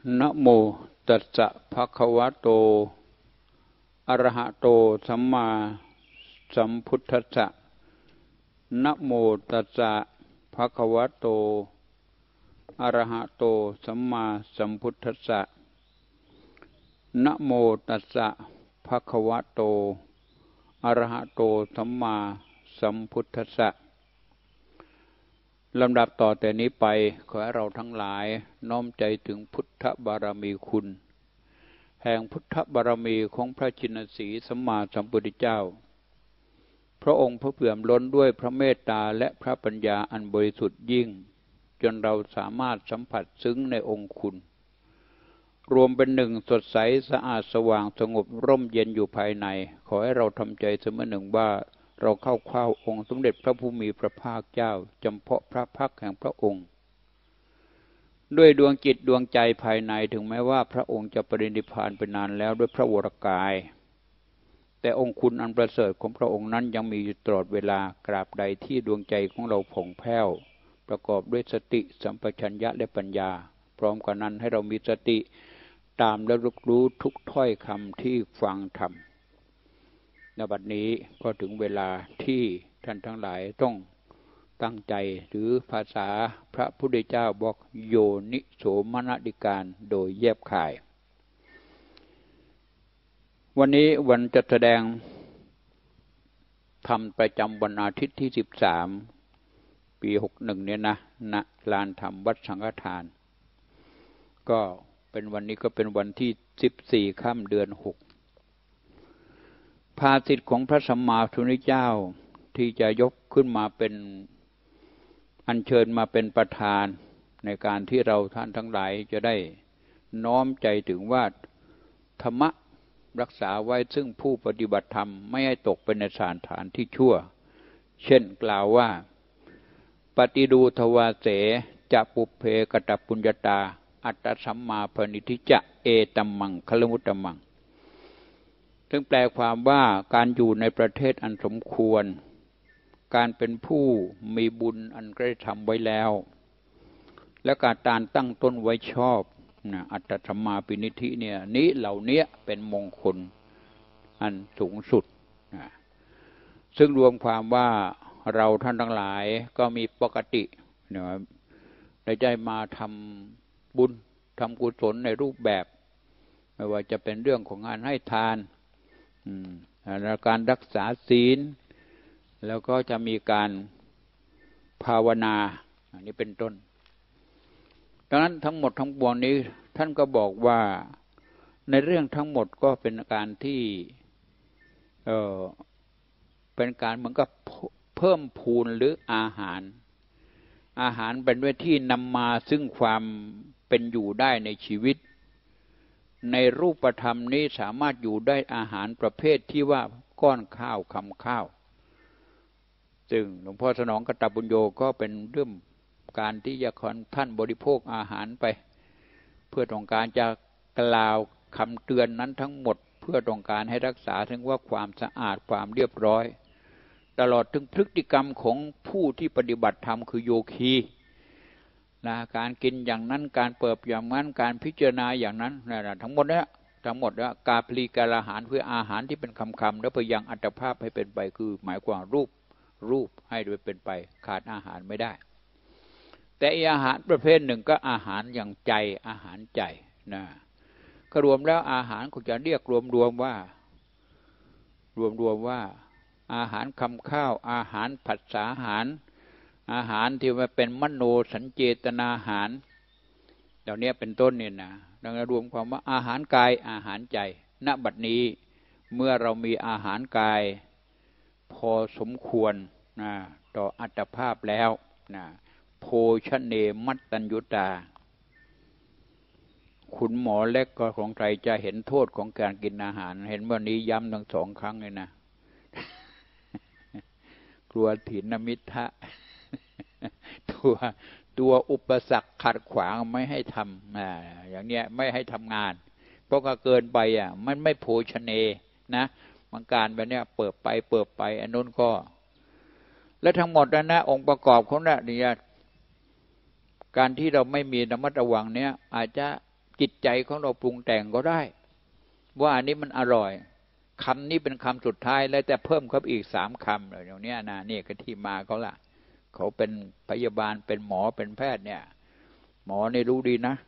นะโมตัสสะภะคะวะโตอะระหะโตสัมมาสัมพุทธัสสะนะโมตัสสะภะคะวะโตอะระหะโตสัมมาสัมพุทธัสสะนะโมตัสสะภะคะวะโตอะระหะโตสัมมาสัมพุทธัสสะลำดับต่อแต่นี้ไปขอให้เราทั้งหลายน้อมใจถึงพุทธบารมีคุณแห่งพุทธบารมีของพระชินสีห์สัมมาสัมพุทธเจ้าพระองค์พระเปี่ยมล้นด้วยพระเมตตาและพระปัญญาอันบริสุทธิ์ยิ่งจนเราสามารถสัมผัสซึ้งในองค์คุณรวมเป็นหนึ่งสดใสสะอาดสว่างสงบร่มเย็นอยู่ภายในขอให้เราทำใจเสมอหนึ่งว่าเราเข้าเฝ้าองค์สมเด็จพระผู้มีพระภาคเจ้าจำเพาะพระพักแห่งพระองค์ด้วยดวงจิตดวงใจภายในถึงแม้ว่าพระองค์จะปรินิพพานไปนานแล้วด้วยพระวรกายแต่องค์คุณอันประเสริฐของพระองค์นั้นยังมีอยู่ตลอดเวลากราบใดที่ดวงใจของเราผ่องแผ้วประกอบด้วยสติสัมปชัญญะและปัญญาพร้อมกันนั้นให้เรามีสติตามและรู้ทุกถ้อยคำที่ฟังธรรมณบัดนี้ก็ถึงเวลาที่ท่านทั้งหลายต้องตั้งใจหรือภาษาพระพุทธเจ้าบอกโยนิโสมนสิการโดยแยบคายวันนี้วันจะแสดงธรรมประจำวันอาทิตย์ที่13ปี61เนี่ยนะณลานธรรมวัดสังฆทานก็เป็นวันนี้ก็เป็นวันที่14ค่ำเดือน6ภาษิตของพระสัมมาสัมพุทธเจ้าที่จะยกขึ้นมาเป็นอัญเชิญมาเป็นประธานในการที่เราท่านทั้งหลายจะได้น้อมใจถึงว่าธรรมะรักษาไว้ซึ่งผู้ปฏิบัติธรรมไม่ให้ตกไปในสถานที่ชั่วเช่นกล่าวว่าปฏิดูทวาเสจะปุเพกตปุญญาตาอัตตสัมมาปณิทิจะเอตัมมังคลมุตตมังซึ่งแปลความว่าการอยู่ในประเทศอันสมควรการเป็นผู้มีบุญอันได้ทำไว้แล้วและการตั้งต้นไว้ชอบอัตตสัมมาปณิทิเนี่ยนี้เหล่านี้เป็นมงคลอันสูงสุดซึ่งรวมความว่าเราท่านทั้งหลายก็มีปกติได้มาทำบุญทำกุศลในรูปแบบไม่ว่าจะเป็นเรื่องของงานให้ทานการรักษาศีลแล้วก็จะมีการภาวนาอันนี้เป็นต้นดังนั้นทั้งหมดทั้งปวงนี้ท่านก็บอกว่าในเรื่องทั้งหมดก็เป็นการที่เป็นการเหมือนกับเพิ่มพูนหรืออาหารเป็นวิธีนำมาซึ่งความเป็นอยู่ได้ในชีวิตในรูปธรรมนี้สามารถอยู่ได้อาหารประเภทที่ว่าก้อนข้าวคำข้าวซึ่งหลวงพ่อสนองกตบุญโญก็เป็นเรื่องการที่จะท่านบริโภคอาหารไปเพื่อต้องการจะกล่าวคำเตือนนั้นทั้งหมดเพื่อต้องการให้รักษาถึงว่าความสะอาดความเรียบร้อยตลอดถึงพฤติกรรมของผู้ที่ปฏิบัติธรรมคือโยคีนะการกินอย่างนั้นการเปิดอย่างนั้นการพิจารณาอย่างนั้นทั้งหมดเนี่ยกาพลีกาลอาหารคืออาหารที่เป็นคำแล้วพยายามอัตภาพให้เป็นไปคือหมายความรูปให้โดยเป็นไปขาดอาหารไม่ได้แต่อาหารประเภทหนึ่งก็อาหารอย่างใจอาหารใจนะก็รวมแล้วอาหารเขาจะเรียกรวมว่าอาหารคำข้าวอาหารผัสสะอาหารที่มันเป็นมโนสัญเจตนาอาหารเหล่านี้เป็นต้นเนี่ยนะดังนั้นรวมความว่าอาหารกายอาหารใจณบัดนี้เมื่อเรามีอาหารกายพอสมควรต่ออัตภาพแล้วโภชเนมัตตัญญุตาคุณหมอเล็กก็ของไทยจะเห็นโทษของการกินอาหารเห็นวันนี้ย้ำทั้ง2 ครั้งเลยนะกลัวถินมิทะตัวอุปสรรคขัดขวางไม่ให้ทำอย่างเนี้ยไม่ให้ทำงานเพราะก็เกินไปมันไม่โภชเนนะมันการแบบเนี้ยเปิดไปอันนู้นก็และทั้งหมดนั้นนะองค์ประกอบของนี่การที่เราไม่มีระมัดระวังเนี้ยอาจจะจิตใจของเราปรุงแต่งก็ได้ว่าอันนี้มันอร่อยคำนี้เป็นคำสุดท้ายแล้วแต่เพิ่มเข้าอีก3 คำเลยอย่างนี้นะนี่ก็ที่มาเขาล่ะเขาเป็นพยาบาลเป็นหมอเป็นแพทย์เนี่ยหมอนี่รู้ดีนะ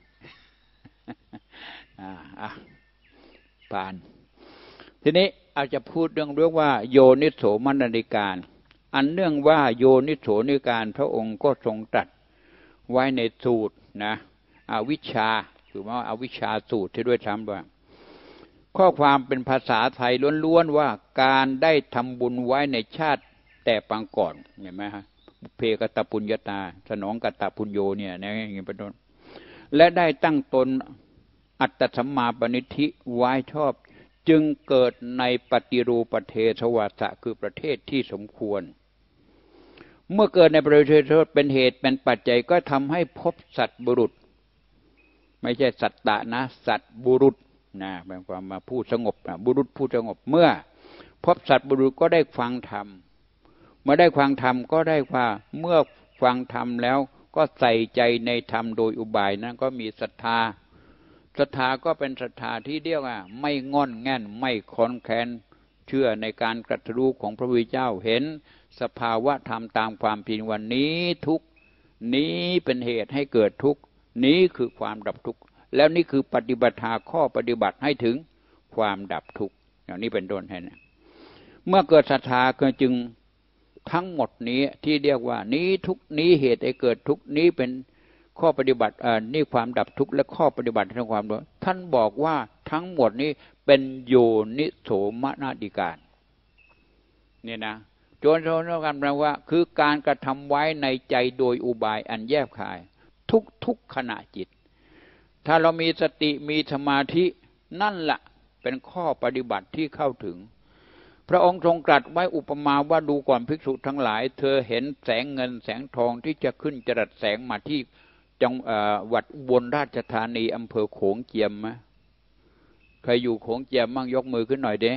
ผ่านทีนี้อาจจะพูดเรื่องว่าโยนิโสมนสิการอันเนื่องว่าโยนิโสมนสิการพระองค์ก็ทรงตรัสไว้ในสูตรนะอวิชชาคือว่าอวิชชาสูตรที่ด้วยซ้ำว่าข้อความเป็นภาษาไทยล้วนๆว่าการได้ทำบุญไว้ในชาติแต่ปางก่อนเห็นไหมฮะเพกตปุญญาตาสนองกตปุญโยเนี่ยนะอย่างนี้เป็นต้นและได้ตั้งตนอัตตสัมมาปณิธิไว้ชอบจึงเกิดในปฏิรูปประเทศวาสะคือประเทศที่สมควรเมื่อเกิดในประเทศเป็นเหตุเป็นปัจจัยก็ทำให้พบสัตว์บุรุษไม่ใช่สัตตะนะสัตว์บุรุษนะเป็นความมาผู้สงบบุรุษผู้สงบเมื่อพบสัตว์บุรุษก็ได้ฟังธรรมเมื่อได้ฟังธรรมก็ได้ว่าเมื่อฟังธรรมแล้วก็ใส่ใจในธรรมโดยอุบายนั้นก็มีศรัทธาก็เป็นศรัทธาที่เรียกว่าไม่งอนแง่นไม่คลอนแคลนเชื่อในการตรัสรู้ของพระพุทธเจ้าเห็นสภาวะธรรมตามความจริงวันนี้ทุกนี้เป็นเหตุให้เกิดทุกนี้คือความดับทุกข์แล้วนี่คือปฏิบัติข้อปฏิบัติให้ถึงความดับทุกข์อย่างนี้เป็นต้นเห็นเมื่อเกิดศรัทธาก็จึงทั้งหมดนี้ที่เรียกว่านี้ทุกนี้เหตุให้เกิดทุกนี้เป็นข้อปฏิบัตินี่ความดับทุกข์และข้อปฏิบัติทางความรู้ท่านบอกว่าทั้งหมดนี้เป็นโยนิโสมนสิการนี่นะโยนิโสมนสิการแปลว่าคือการกระทำไว้ในใจโดยอุบายอันแยบคายทุกขณะจิตถ้าเรามีสติมีสมาธินั่นแหละเป็นข้อปฏิบัติที่เข้าถึงพระองค์ทรงตรัสไว้อุปมาว่าดูก่อนภิกษุทั้งหลายเธอเห็นแสงเงินแสงทองที่จะขึ้นจรัสแสงมาที่จังหวัดอุบลราชธานีอำเภอโขงเจียมไหมใครอยู่โขงเจียมมั่งยกมือขึ้นหน่อยเด้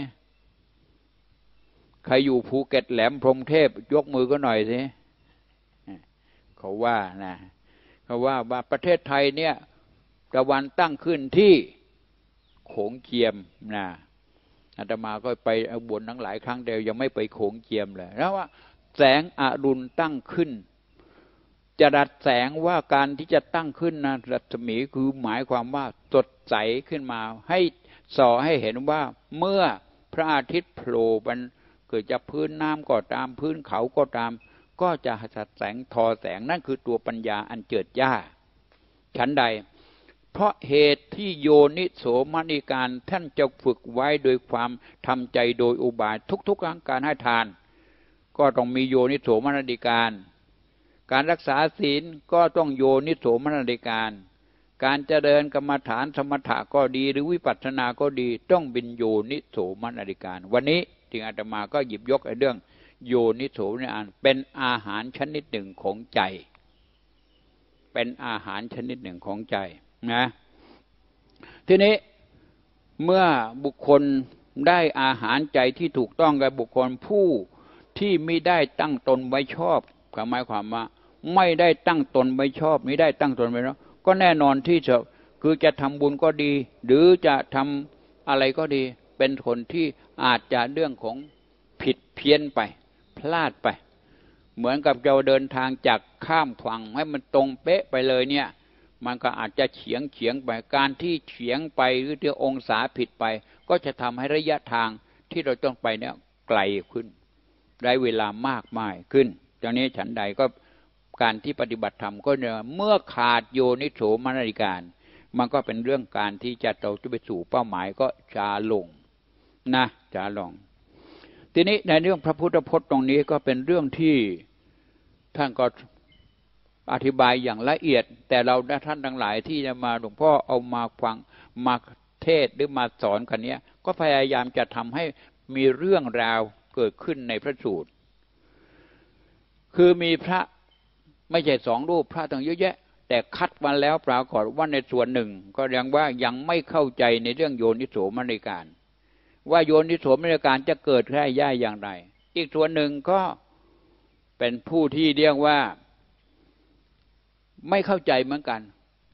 ใครอยู่ภูเก็ตแหลมพรหมเทพยกมือก็หน่อยสิเขาว่านะเขาว่าประเทศไทยเนี่ยตะวันตั้งขึ้นที่โขงเจียมนะอาตมาก็ไปอุบลทั้งหลายครั้งเดียวยังไม่ไปโขงเจียมเลยแล้วว่าแสงอรุณตั้งขึ้นจะดัดแสงว่าการที่จะตั้งขึ้นนะรัศมีคือหมายความว่าสดใสขึ้นมาให้ส่อให้เห็นว่าเมื่อพระอาทิตย์โผล่มันเกิดจากพื้นน้ำก็ตามพื้นเขาก็ตามก็จะสัดแสงทอแสงนั่นคือตัวปัญญาอันเจิดจ้าฉันใดเพราะเหตุที่โยนิโสมนสิการท่านจะฝึกไว้โดยความทำใจโดยอุบายทุกๆครั้งการให้ทานก็ต้องมีโยนิโสมนสิการการรักษาศีลก็ต้องโยนิโสมนสิการการเจริญกรรมฐานสมถะก็ดีหรือวิปัสสนาก็ดีต้องเป็นโยนิโสมนสิการวันนี้จึงอาตมาก็หยิบยกเรื่องโยนิโสมนสิการเป็นอาหารชนิดหนึ่งของใจเป็นอาหารชนิดหนึ่งของใจนะทีนี้เมื่อบุคคลได้อาหารใจที่ถูกต้องกับบุคคลผู้ที่ไม่ได้ตั้งตนไว้ชอบหมายความว่าไม่ได้ตั้งตนไว้ชอบไม่ได้ตั้งตนไว้ชอบก็แน่นอนที่จะคือจะทำบุญก็ดีหรือจะทำอะไรก็ดีเป็นคนที่อาจจะเรื่องของผิดเพี้ยนไปพลาดไปเหมือนกับเราเดินทางจากข้ามฝั่งให้มันตรงเป๊ะไปเลยเนี่ยมันก็อาจจะเฉียงไปการที่เฉียงไปหรือที่องศาผิดไปก็จะทำให้ระยะทางที่เราต้องไปเนี่ยไกลขึ้นได้เวลามากมายขึ้นดังนี้ฉันใดก็การที่ปฏิบัติธรรมก็เนี่ยเมื่อขาดโยนิโสมนสิการมันก็เป็นเรื่องการที่เราจะไปสู่เป้าหมายก็ช้าลงนะช้าลงทีนี้ในเรื่องพระพุทธพจน์ตรงนี้ก็เป็นเรื่องที่ท่านก็อธิบายอย่างละเอียดแต่เราท่านทั้งหลายที่จะมาหลวงพ่อเอามาฟังมาเทศหรือมาสอนกันเนี้ยก็พยายามจะทำให้มีเรื่องราวเกิดขึ้นในพระสูตรคือมีพระไม่ใช่2 รูปพระตั้งเยอะแยะแต่คัดมาแล้วปรากฏว่าในส่วนหนึ่งก็ยังไม่เข้าใจในเรื่องโยนิโสมนสิการว่าโยนิโสมนสิการจะเกิดได้อย่างไรอีกส่วนหนึ่งก็เป็นผู้ที่เรียกว่าไม่เข้าใจเหมือนกัน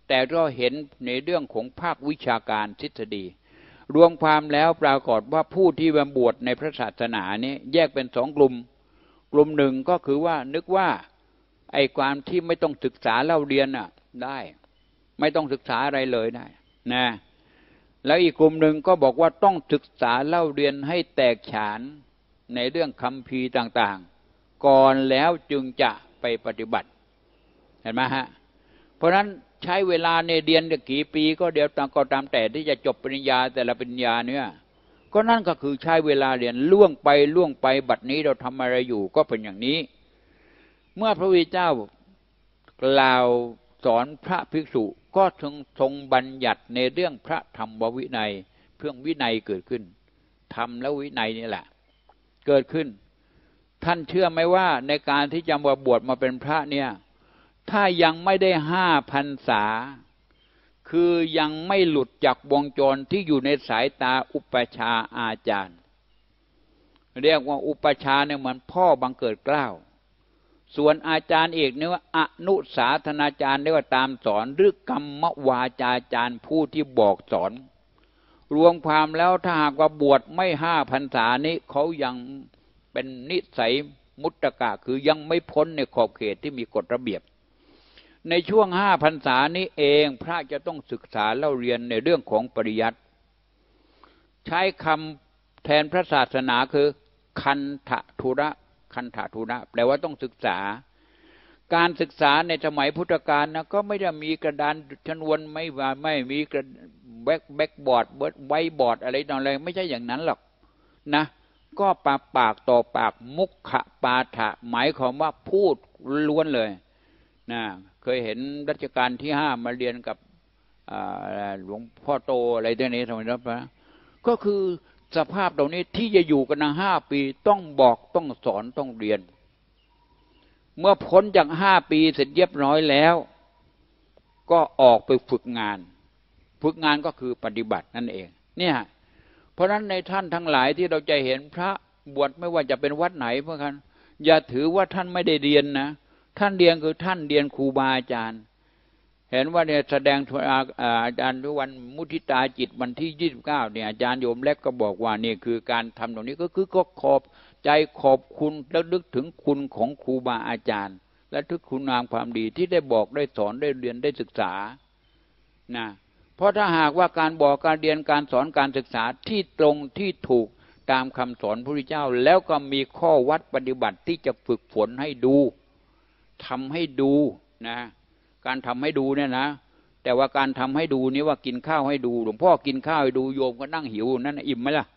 แต่ก็เห็นในเรื่องของภาควิชาการทฤษฎีรวมความแล้วปรากฏว่าผู้ที่บวชในพระศาสนานี้แยกเป็น2 กลุ่มกลุ่มหนึ่งก็คือว่านึกว่าไอ้ความที่ไม่ต้องศึกษาเล่าเรียนน่ะได้ไม่ต้องศึกษาอะไรเลยได้นะแล้วอีกกลุ่มหนึ่งก็บอกว่าต้องศึกษาเล่าเรียนให้แตกฉานในเรื่องคัมภีร์ต่างๆก่อนแล้วจึงจะไปปฏิบัติเห็นไหมฮะเพราะฉะนั้นใช้เวลาในเรียนกี่ปีก็เดี๋ยวก็ตามแต่ที่จะจบปริญญาแต่ละปริญญาเนี่ยก็นั่นก็คือใช้เวลาเรียนล่วงไปบัดนี้เราทำอะไรอยู่ก็เป็นอย่างนี้เมื่อพระพุทธเจ้ากล่าวสอนพระภิกษุก็ทรงบัญญัติในเรื่องพระธรรมวินัยเพื่อวินัยเกิดขึ้นธรรมและวินัยนี่แหละเกิดขึ้นท่านเชื่อไหมว่าในการที่จะมาบวชมาเป็นพระเนี่ยถ้ายังไม่ได้5 พรรษาคือยังไม่หลุดจากวงจรที่อยู่ในสายตาอุปชาอาจารย์เรียกว่าอุปชาเนี่ยเหมือนพ่อบังเกิดเกล้าส่วนอาจารย์เอกเนี่ยว่าอนุสาสนาจารย์เรียกว่าตามสอนหรือกรรมวาจาจารย์ผู้ที่บอกสอนรวมความแล้วถ้าหากว่าบวชไม่5 พรรษานี้เขายังเป็นนิสัยมุตตะคือยังไม่พ้นในขอบเขตที่มีกฎระเบียบในช่วง5 พรรษานี้เองพระจะต้องศึกษาเล่าเรียนในเรื่องของปริยัติใช้คำแทนพระศาสนาคือคันธทุระแปลว่าต้องศึกษาการศึกษาในสมัยพุทธกาลนะก็ไม่ได้มีกระดานชนวนไม่มีกระแบ็กบอร์ดไวบอร์ดอะไรต่ออะไรไม่ใช่อย่างนั้นหรอกนะก็ปากต่อปากมุขปาฐะหมายความว่าพูดล้วนเลยนะเคยเห็นรัชกาลที่5มาเรียนกับหลวงพ่อโตอะไรตัวนี้สมัยนั้นนะก็คือสภาพตรงนี้ที่จะอยู่กัน5 ปีต้องบอกต้องสอนต้องเรียนเมื่อพ้นจาก5 ปีเสร็จเรียบร้อยแล้วก็ออกไปฝึกงานก็คือปฏิบัตินั่นเองเนี่ยเพราะฉะนั้นในท่านทั้งหลายที่เราจะเห็นพระบวชไม่ว่าจะเป็นวัดไหนเพื่อกันอย่าถือว่าท่านไม่ได้เรียนนะท่านเรียนคือท่านเรียนครูบาอาจารย์เห็นว่าเนี่ยแสดงอาจารย์ทุกวันมุทิตาจิตวันที่29เนี่ยอาจารย์โยมเล็กก็บอกว่านี่คือการทำตรงนี้ก็คือก็ขอบใจขอบคุณและนึกถึงคุณของครูบาอาจารย์และทุกคุณงามความดีที่ได้บอกได้สอนได้เรียนได้ศึกษานะเพราะถ้าหากว่าการบอกการเรียนการสอนการศึกษาที่ตรงที่ถูกตามคำสอนพระพุทธเจ้าแล้วก็มีข้อวัดปฏิบัติที่จะฝึกฝนให้ดูทำให้ดูนะการทำให้ดูเนี่ยนะแต่ว่าการทำให้ดูนี้ว่ากินข้าวให้ดูหลวงพ่อกินข้าวให้ดูโยมก็นั่งหิวนั่นอิ่มไหมล่ะ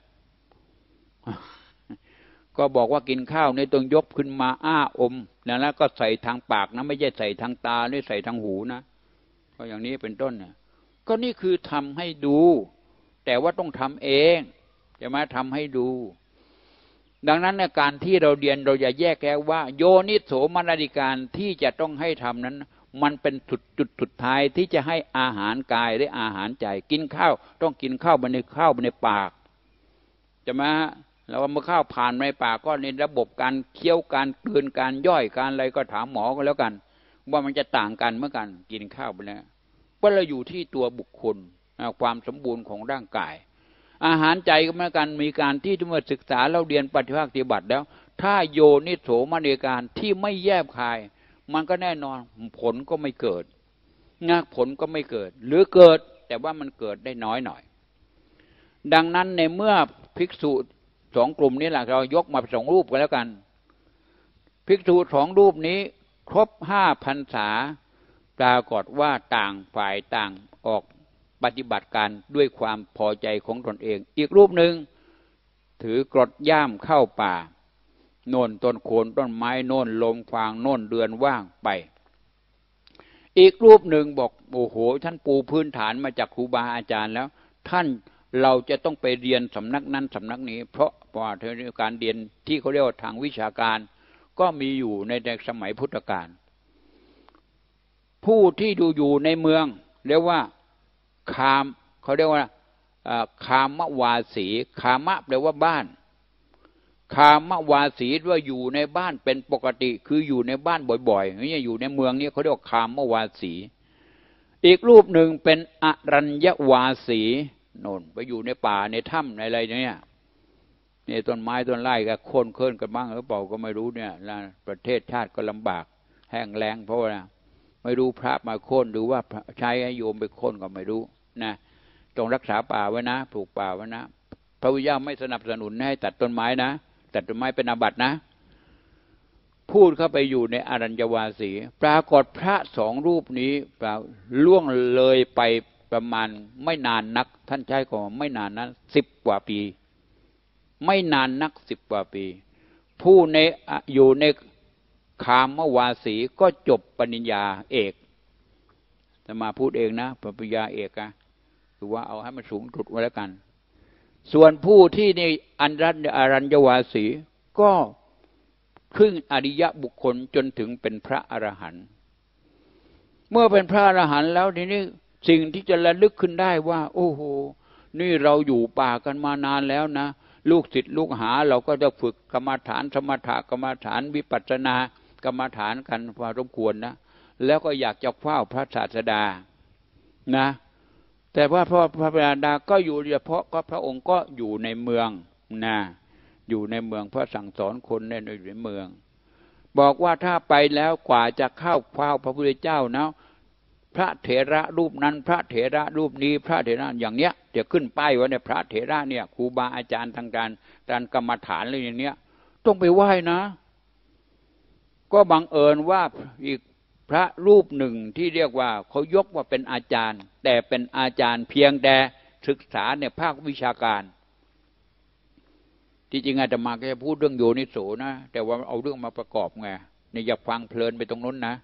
ก็บอกว่ากินข้าวนี่ต้องยกขึ้นมาอมนะแล้วก็ใส่ทางปากนะไม่ใช่ใส่ทางตาหรือใส่ทางหูนะก็อย่างนี้เป็นต้นเนี่ยก็นี่คือทำให้ดูแต่ว่าต้องทำเองจะมาทำให้ดูดังนั้นในการที่เราเรียนเราอย่าแยกแยะว่าโยนิโสมนสิการที่จะต้องให้ทำนั้นมันเป็นจุดสุดท้ายที่จะให้อาหารกายและอาหารใจกินข้าวต้องกินข้าวไปในปากจะมาแล้วเมื่อข้าวผ่านในปากก็ในระบบการเคี้ยวการกลืนการย่อยการอะไรก็ถามหมอก็แล้วกันว่ามันจะต่างกันเมื่อกันกินข้าวไปแล้วเพราะเราอยู่ที่ตัวบุคคลความสมบูรณ์ของร่างกายอาหารใจก็เหมือนกันมีการที่เมื่อศึกษาเราเรียนปฏิบัติแล้วถ้าโยนิโสมนสิการที่ไม่แยบคายมันก็แน่นอนผลก็ไม่เกิดผลก็ไม่เกิดหรือเกิดแต่ว่ามันเกิดได้น้อยหน่อยดังนั้นในเมื่อภิกษุ2 กลุ่มนี้แหละเรายกมา2 รูปกันแล้วกันภิกษุ2 รูปนี้ครบ5 พรรษาปรากฏว่าต่างฝ่ายต่างออกปฏิบัติการด้วยความพอใจของตนเองอีกรูปหนึ่งถือกรดย่ามเข้าป่าโน่นต้นโคนต้นไม้โน่นลมฟางโน่นเดือนว่างไปอีกรูปหนึ่งบอกโอ้โหท่านปูพื้นฐานมาจากครูบาอาจารย์แล้วท่านเราจะต้องไปเรียนสำนักนั้นสำนักนี้เพราะว่าการเรียนที่เขาเรียกว่าทางวิชาการก็มีอยู่ในสมัยพุทธกาลผู้ที่อยู่ในเมืองเรียกว่าคามเขาเรียกว่าคามวาสีคามะแปลว่าบ้านคามวาสีว่าอยู่ในบ้านเป็นปกติคืออยู่ในบ้านบ่อยๆนี่อยู่ในเมืองนี่เขาเรียกว่าคามวาสีอีกรูปหนึ่งเป็นอรัญญวาสีโน่นไปอยู่ในป่าในถ้ำในอะไรเนี่ยนี่ต้นไม้ต้นไร่ก็โค่นเคลื่อนกันบ้างหรือเปล่าก็ไม่รู้เนี่ยประเทศชาติก็ลำบากแห้งแล้งเพราะว่าไม่รู้พระมาโค่นหรือว่าใช้ให้โยมไปโค่นก็ไม่รู้นะต้องรักษาป่าไว้นะปลูกป่าไว้นะพระพุทธเจ้าไม่สนับสนุนให้ตัดต้นไม้นะตัดต้นไม้เป็นอาบัตินะพูดเข้าไปอยู่ในอรัญญวาสีปรากฏพระสองรูปนี้ล่วงเลยไปประมาณไม่นานนักท่านใช้คำว่าไม่นานนั้น10 กว่าปีไม่นานนัก10 กว่าปีผู้ในอยู่ในคามวาสีก็จบปริญญาเอกจะมาพูดเองนะปริญญาเอกนะหรือว่าเอาให้มันสูงสุดไว้แล้วกันส่วนผู้ที่ในอรัญญวาสีก็ขึ้นอริยบุคคลจนถึงเป็นพระอรหันต์เมื่อเป็นพระอรหันต์แล้วทีนี้สิ่งที่จะระลึกขึ้นได้ว่าโอ้โหนี่เราอยู่ป่ากันมานานแล้วนะลูกศิษย์ลูกหาเราก็จะฝึกกรรมฐานสมถกรรมฐานวิปัสสนากรรมฐานกันพอสมควรนะแล้วก็อยากจะเฝ้าพระศาสดานะแต่ว่าพระศาสดาก็อยู่เฉพาะก็พระองค์ก็อยู่ในเมืองนะอยู่ในเมืองเพื่อสั่งสอนคนในเมืองบอกว่าถ้าไปแล้วกว่าจะเข้าเฝ้าพระพุทธเจ้านะพระเถระรูปนั้นพระเถระรูปนี้พระเถระอย่างเนี้ยเดี๋ยวขึ้นป้ายไว้เนี่ยพระเถระเนี่ยครูบาอาจารย์ทางการกรรมฐานอะไรอย่างเนี้ยต้องไปไหว้นะก็บังเอิญว่าอีกพระรูปหนึ่งที่เรียกว่าเขายกว่าเป็นอาจารย์แต่เป็นอาจารย์เพียงแต่ศึกษาในภาควิชาการที่จริงอาตมาก็จะพูดเรื่องโยนิโสนะแต่ว่าเอาเรื่องมาประกอบไงเนี่ยอย่าฟังเพลินไปตรงนู้นนะ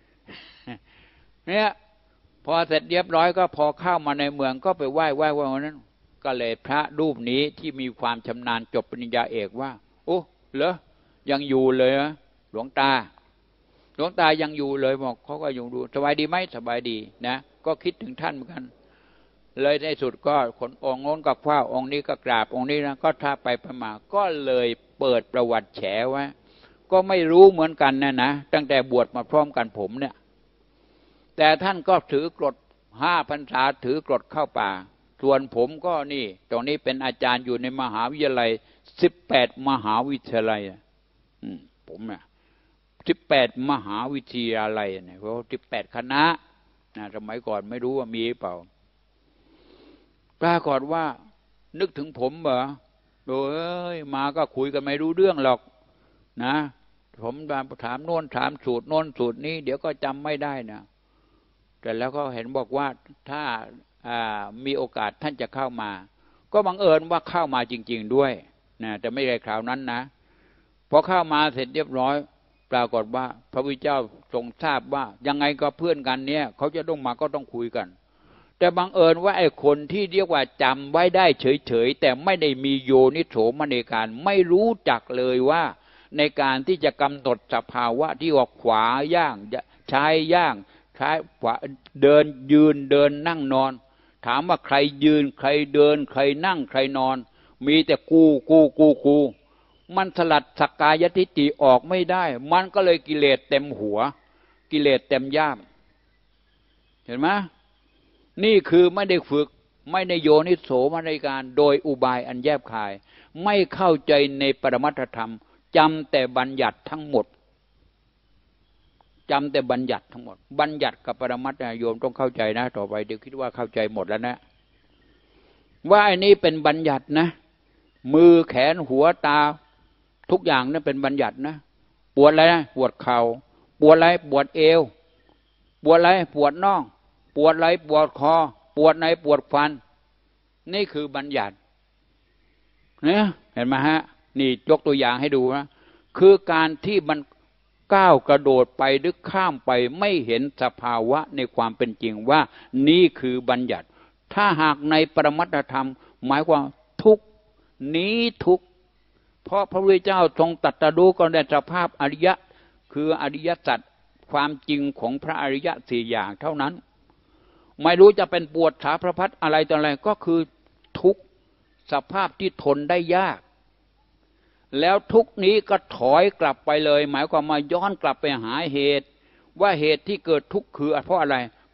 เนี่ยพอเสร็จเรียบร้อยก็พอเข้ามาในเมืองก็ไปไหว้วันนั้นก็เลยพระรูปนี้ที่มีความชำนาญจบปริญญาเอกว่าโอ้เหรอยังอยู่เลยนะหลวงตายังอยู่เลยบอกเขาก็อยู่ดูสบายดีไหมสบายดีนะก็คิดถึงท่านเหมือนกันเลยในสุดก็คนองค์โน้นก็คว้าองค์นี้ก็กราบองค์นี้นะก็ถ้าไปประมาก็เลยเปิดประวัติแฉไว้ก็ไม่รู้เหมือนกันนะตั้งแต่บวชมาพร้อมกันผมเนี่ยแต่ท่านก็ถือกฎ5 พรรษาถือกฎเข้าป่าส่วนผมก็นี่ตรงนี้เป็นอาจารย์อยู่ในมหาวิทยาลัย18 มหาวิทยาลัยผมเนี่ย18 มหาวิทยาลัยเนี่ยเพราะ18 คณะนะสมัยก่อนไม่รู้ว่ามีเปล่าปรากฏว่านึกถึงผมเหรอโอ้ยมาก็คุยกันไม่รู้เรื่องหรอกนะผมถามโน้นถามสูตรโน้นสูตรนี้เดี๋ยวก็จำไม่ได้นะแต่แล้วก็เห็นบอกว่าถ้ามีโอกาสท่านจะเข้ามาก็บังเอิญว่าเข้ามาจริงๆด้วยนะแต่ไม่ใช่คราวนั้นนะพอเข้ามาเสร็จเรียบร้อยปรากฏว่าพระพุทธเจ้าทรงทราบว่ายังไงก็เพื่อนกันเนี่ยเขาจะต้องมาก็ต้องคุยกันแต่บังเอิญว่าไอ้คนที่เรียกว่าจำไว้ได้เฉยๆแต่ไม่ได้มีโยนิโสมนสิการไม่รู้จักเลยว่าในการที่จะกำหนดสภาวะที่ว่าขวาย่างใช้ย่างใช้ขวาเดินยืนเดินนั่งนอนถามว่าใครยืนใครเดินใครนั่งใครนอนมีแต่กูมันสลัดสักกายทิฏฐิออกไม่ได้มันก็เลยกิเลสเต็มหัวกิเลสเต็มย่ามเห็นไหมนี่คือไม่ได้ฝึกไม่ได้โยนิโสมนสิการโดยอุบายอันแยบคายไม่เข้าใจในปรมัตถธรรมจำแต่บัญญัติทั้งหมดจำแต่บัญญัติทั้งหมดบัญญัติกับปรมัตถโยมต้องเข้าใจนะต่อไปเดี๋ยวคิดว่าเข้าใจหมดแล้วนะว่าไอ้นี้เป็นบัญญัตินะมือแขนหัวตาทุกอย่างนั่นเป็นบัญญัตินะปวดอะไรนะปวดเข่าปวดอะไรปวดเอวปวดอะไรปวดน่องปวดอะไรปวดคอปวดไหนปวดฟันนี่คือบัญญัติเนี่ยเห็นไหมฮะนี่ยกตัวอย่างให้ดูนะคือการที่มันก้าวกระโดดไปหรือข้ามไปไม่เห็นสภาวะในความเป็นจริงว่านี่คือบัญญัติถ้าหากในปรมัตถธรรมหมายความทุกนี้ทุกเพราะพระพุทธเจ้าทรงตรัสรู้ก็ในสภาพอริยะคืออริยสัจความจริงของพระอริยะ4 อย่างเท่านั้นไม่รู้จะเป็นปวดขาพระพัดอะไรต่ออะไรก็คือทุกสภาพที่ทนได้ยากแล้วทุกนี้ก็ถอยกลับไปเลยหมายความมาย้อนกลับไปหาเหตุว่าเหตุที่เกิดทุกข์คือเพราะอะไร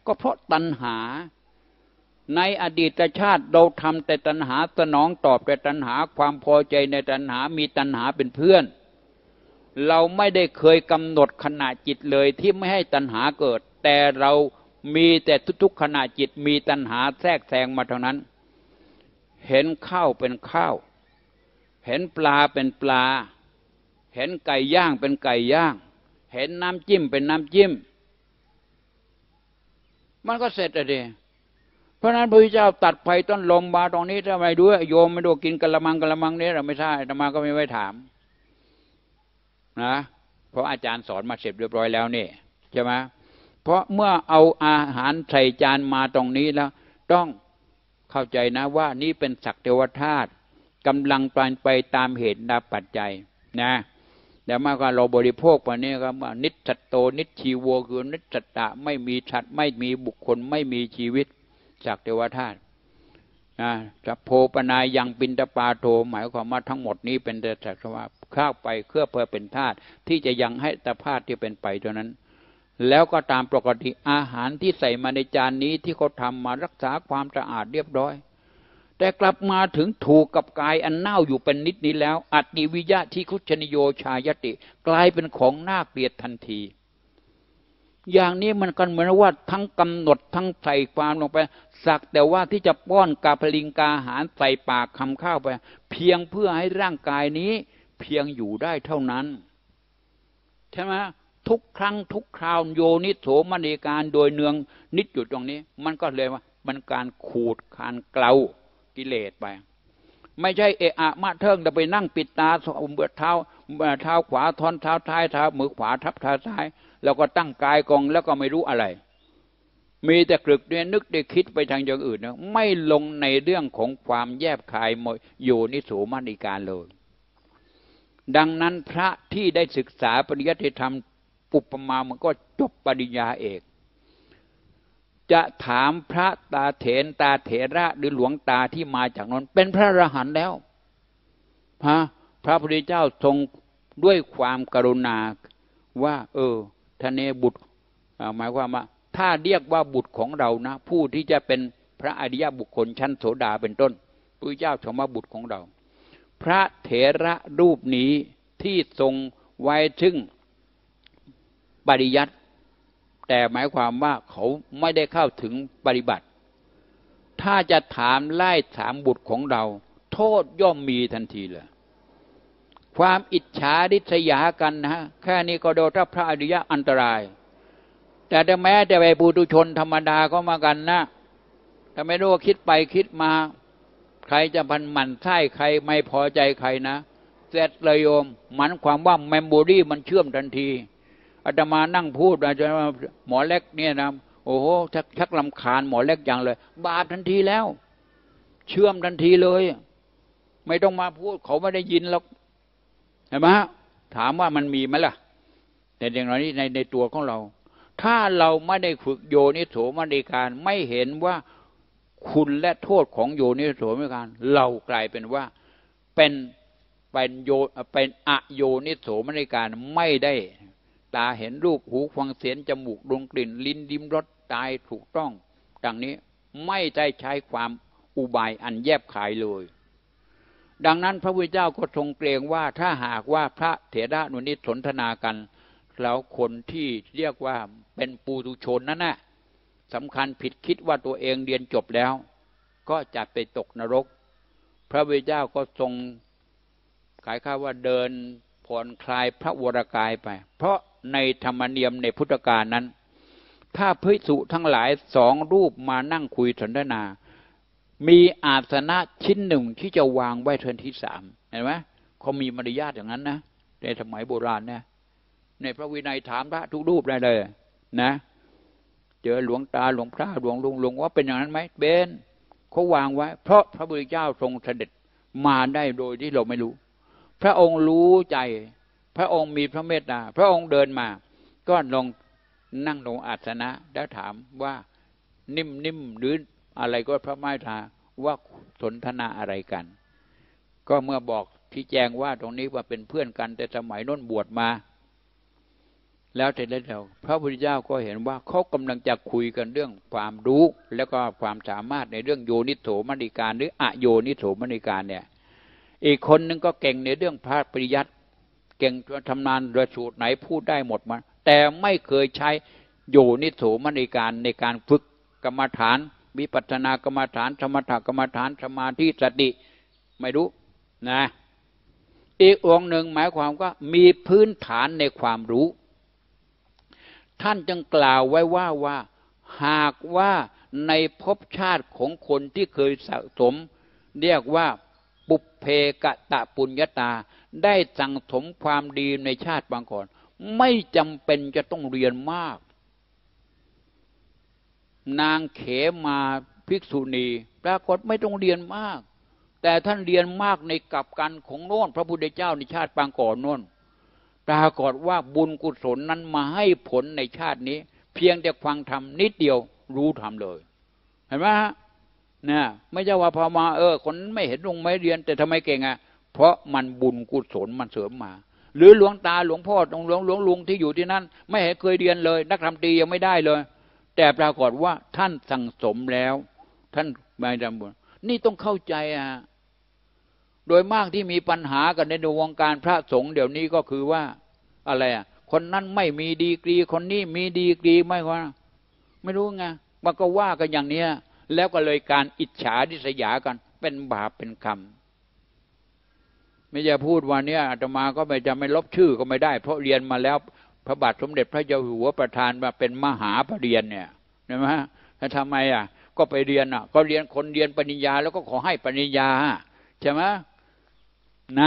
ก็เพราะตัณหาในอดีตชาติเราทำแต่ตัณหาสนองตอบแต่ตัณหาความพอใจในตัณหามีตัณหาเป็นเพื่อนเราไม่ได้เคยกำหนดขณะจิตเลยที่ไม่ให้ตัณหาเกิดแต่เรามีแต่ทุกๆขณะจิตมีตัณหาแทรกแซงมาเท่านั้นเห็นข้าวเป็นข้าวเห็นปลาเป็นปลาเห็นไก่ย่างเป็นไก่ย่างเห็นน้ำจิ้มเป็นน้ำจิ้มมันก็เสร็จเลยเพราะนั้นพระพุทธเจ้าตัดไฟต้นลมมาตรงนี้ทำไมด้วยโยมไม่ดูกินกะละมังนี้เราไม่ใช่ธรรมาก็ไม่ไว้ถามนะเพราะอาจารย์สอนมาเสร็จเรียบร้อยแล้วนี่ใช่ไหมเพราะเมื่อเอาอาหารใส่จานมาตรงนี้แล้วต้องเข้าใจนะว่านี่เป็นสักเทวธาตุกำลังไปตามเหตุตามปัจจัยนะแต่มากกว่าเราบริโภคไปนี้ก็ว่านิจจโตนิจชีโวคือนิจจตะไม่มีสัตว์ไม่มีบุคคลไม่มีชีวิตสักเทวธาตุจะโพปนายยังปินตปาโทหมายความว่าทั้งหมดนี้เป็นแต่สักว่าข้าวไปเพื่อเป็นธาตุที่จะยังให้ตภาตุที่เป็นไปเท่านั้นแล้วก็ตามปกติอาหารที่ใส่มาในจานนี้ที่เขาทำมารักษาความสะอาดเรียบร้อยแต่กลับมาถึงถูกกับกายอันเน่าอยู่เป็นนิดนี้แล้วอัตติวิยะที่คุชนิโยชายติกลายเป็นของน่าเกลียดทันทีอย่างนี้มันกันเหมือนว่าทั้งกำหนดทั้งใส่ความลงไปสักแต่ว่าที่จะป้อนกาพลิงกาหารใส่ปากคำข้าวไปเพียงเพื่อให้ร่างกายนี้เพียงอยู่ได้เท่านั้นใช่ไหมทุกครั้งทุกคราวโยนิโสมนสิการโดยเนืองนิดอยู่ตรงนี้มันก็เลยว่ามันการขูดการเกลากิเลสไปไม่ใช่เอะอะมะเทิงจะไปนั่งปิดตาเบื้อเท้าขวาทอนเท้าท้ายเท้ามือขวาทับเท้าซ้ายแล้วก็ตั้งกายกองแล้วก็ไม่รู้อะไรมีแต่กรึกเนี่ยนึกได้คิดไปทางอย่างอื่นนะไม่ลงในเรื่องของความแยบคายโยนิโสมนสิการเลยดังนั้นพระที่ได้ศึกษาปริยัติธรรมปุปมามันก็จบปริญญาเอกจะถามพระตาเถระหรือหลวงตาที่มาจากนั้นเป็นพระอรหันต์แล้วพระพุทธเจ้าทรงด้วยความกรุณาว่าทเนบุตรหมายความว่าถ้าเรียกว่าบุตรของเรานะผู้ที่จะเป็นพระอริยบุคคลชั้นโสดาเป็นต้นพระพุทธเจ้าชมว่าบุตรของเราพระเถระรูปนี้ที่ทรงไว้ซึ่งปริยัติแต่หมายความว่าเขาไม่ได้เข้าถึงปฏิบัติถ้าจะถามไล่ถามบุตรของเราโทษย่อมมีทันทีเลยความอิจฉาริษยากันนะแค่นี้ก็โดนถ้าพระอริยะอันตรายแต่แม้แต่ไปปุถุชนธรรมดาก็มากันนะแต่ไม่รู้ว่าคิดไปคิดมาใครจะพันหมั่นไส้ใครไม่พอใจใครนะเสร็จเลยโยมหมายความว่าเมมโมรี่มันเชื่อมทันทีอาตมานั่งพูดอาจารย์หมอเล็กเนี่ยนะโอ้โหชักรำคาญหมอเล็กอย่างเลยบาปทันทีแล้วเชื่อมทันทีเลยไม่ต้องมาพูดเขาไม่ได้ยินหรอกเห็นไหมถามว่ามันมีไหมล่ะแต่อย่างนี้ในตัวของเราถ้าเราไม่ได้ฝึกโยนิโสมนสิการไม่เห็นว่าคุณและโทษของโยนิโสมนสิการเรากลายเป็นว่าเป็นอโยนิโสมนสิการไม่ได้ตาเห็นรูปหูฟังเสียงจมูกดมกลิ่นลิ้นลิ้มรสกายถูกต้องดังนี้ไม่ได้ใช้ความอุบายอันแยบคายเลยดังนั้นพระพุทธเจ้าก็ทรงเกรงว่าถ้าหากว่าพระเถระนุนิสนทนากันแล้วคนที่เรียกว่าเป็นปุถุชนนั่นน่ะสำคัญผิดคิดว่าตัวเองเรียนจบแล้วก็จะไปตกนรกพระพุทธเจ้าก็ทรงขายข้าว่าเดินผ่อนคลายพระวรกายไปเพราะในธรรมเนียมในพุทธกาลนั้นถ้าภิกษุทั้งหลายสองรูปมานั่งคุยสนทนามีอาสนะชิ้นหนึ่งที่จะวางไว้เทินที่สามเห็นไหมเขามีมารยาทอย่างนั้นนะในสมัยโบราณนะในพระวินัยถามพระทุกรูปได้เลยนะเจอหลวงตาหลวงพระหลวงลุงว่าเป็นอย่างนั้นไหมเบนเขาวางไว้เพราะพระพุทธเจ้าทรงเสด็จมาได้โดยที่เราไม่รู้พระองค์รู้ใจพระองค์มีพระเมตตาพระองค์เดินมาก็ลงนั่งลงอาสนะแล้วถามว่านิ่มหรืออะไรก็พระไม้ทาว่าสนทนาอะไรกันก็เมื่อบอกที่แจงว่าตรงนี้ว่าเป็นเพื่อนกันแต่สมัยโน้นบวชมาแล้วแต่แล้วพระพุทธเจ้าก็เห็นว่าเขากำลังจะคุยกันเรื่องความรู้แล้วก็ความสามารถในเรื่องโยนิโสมนสิการหรืออโยนิโสมนสิการเนี่ยอีกคนนึงก็เก่งในเรื่องพระปริยัติเก่งทำนานโดยสูตรไหนพูดได้หมดมาแต่ไม่เคยใช้โยนิโสมนสิการในการฝึกกรรมฐานวิปัสสนากรรมฐานสมถกรรมฐานสมาธิสติไม่รู้นะอีกองค์หนึ่งหมายความว่ามีพื้นฐานในความรู้ท่านจึงกล่าวไว้ว่าหากว่าในภพชาติของคนที่เคยสะสมเรียกว่าปุพเพกตปุญญาตาได้สั่งสมความดีในชาติบางก่อนไม่จำเป็นจะต้องเรียนมากนางเขมาภิกษุณีปรากฏไม่ต้องเรียนมากแต่ท่านเรียนมากในกลับกันของโน่นพระพุทธเจ้าในชาติปางก่อนโน่นปรากฏว่าบุญกุศลนั้นมาให้ผลในชาตินี้เพียงแต่ฟังธรรมนิดเดียวรู้ธรรมเลยเห็นไหมฮะเนี่ยไม่ใช่ว่าพอมาคนไม่เห็นลงไม่เรียนแต่ทำไมเก่งอ่ะเพราะมันบุญกุศลมันเสริมมาหรือหลวงตาหลวงพ่อหลวงลุงที่อยู่ที่นั่นไม่เห็นเคยเรียนเลยนักธรรมตรียังไม่ได้เลยแต่ปรากฏว่าท่านสั่งสมแล้วท่านไม่ทำบุญนี่ต้องเข้าใจอ่ะโดยมากที่มีปัญหากันในวงการพระสงฆ์เดี๋ยวนี้ก็คือว่าอะไรอ่ะคนนั้นไม่มีดีกรีคนนี้มีดีกรีไม่รู้ไงมันก็ว่ากันอย่างเนี้ยแล้วก็เลยการอิจฉาริษยากันเป็นบาปเป็นกรรมไม่จะพูดวันนี้อาตมาก็ไม่ลบชื่อก็ไม่ได้เพราะเรียนมาแล้วพระบาทสมเด็จพระเจ้าอยู่หัวประทานมาเป็นมหาปรริญญาเนี่ยเห็นไหมแล้วทำไมอ่ะก็ไปเรียนอ่ะก็เรียนคนเรียนปริญญาแล้วก็ขอให้ปริญญาใช่ไหมนะ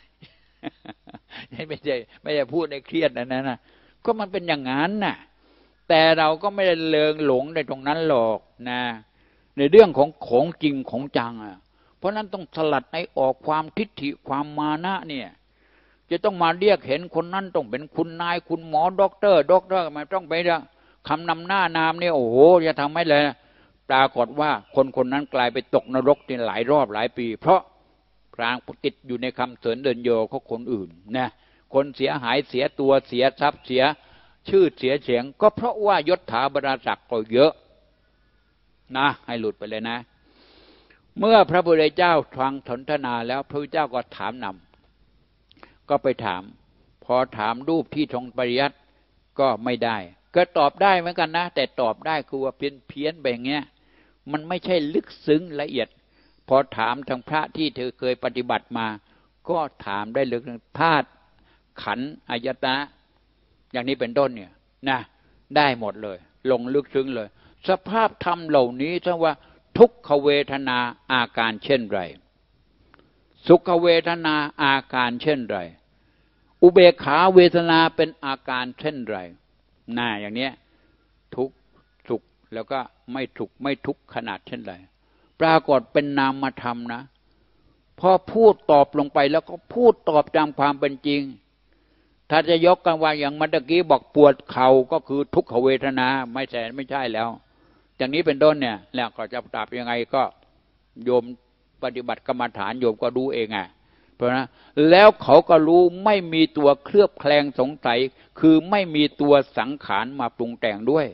ไม่ใช่พูดในเครียดนะก็มันเป็นอย่างนั้นน่ะแต่เราก็ไม่ได้เลิงหลงในตรงนั้นหรอกนะในเรื่องของจริงของจังอ่ะเพราะนั้นต้องสลัดให้ออกความทิฏฐิความมานะเนี่ยจะต้องมาเรียกเห็นคนนั้นต้องเป็นคุณนายคุณหมอด็อกเตอร์ไม่ต้องไปเรื่องคำนำหน้านามเนี่ยโอ้โหจะทำให้เลยปรากฏว่าคนนั้นกลายไปตกนรกในหลายรอบหลายปีเพราะกลางติดอยู่ในคำเสริญเดินโยของคนอื่นนะคนเสียหายเสียตัวเสียทรัพย์เสียชื่อเสียเสียงก็เพราะว่ายศถาบรรดาศักดิ์ก็เยอะนะให้หลุดไปเลยนะเมื่อพระพุทธเจ้าฟังสนทนาแล้วพระพุทธเจ้าก็ถามนำก็ไปถามพอถามรูปที่ทรงปริยัติก็ไม่ได้ก็ตอบได้เหมือนกันนะแต่ตอบได้คือว่าเพี้ยนแบบเงี้ยมันไม่ใช่ลึกซึ้งละเอียดพอถามทางพระที่เธอเคยปฏิบัติมาก็ถามได้ลึกธาตุขันธ์อายตนะอย่างนี้เป็นต้นเนี่ยนะได้หมดเลยลงลึกซึ้งเลยสภาพธรรมเหล่านี้ถ้าว่าทุกขเวทนาอาการเช่นไรสุขเวทนาอาการเช่นไรอุเบกขาเวทนาเป็นอาการเช่นไรน่าอย่างเนี้ยทุกสุขแล้วก็ไม่สุขไม่ทุกข์ขนาดเช่นไรปรากฏเป็นนามธรรมนะพอพูดตอบลงไปแล้วก็พูดตอบตามความเป็นจริงถ้าจะยกกันว่าอย่างเมื่อกี้บอกปวดเข่าก็คือทุกขเวทนาไม่ใช่แล้วอย่างนี้เป็นต้นเนี่ยแล้วก็จะตอบยังไงก็โยมปฏิบัติกรรมฐานโยมก็รู้เองอ่ะเพราะนะแล้วเขาก็รู้ไม่มีตัวเคลือบแคลงสงสัยคือไม่มีตัวสังขารมาปรุงแต่งด้วย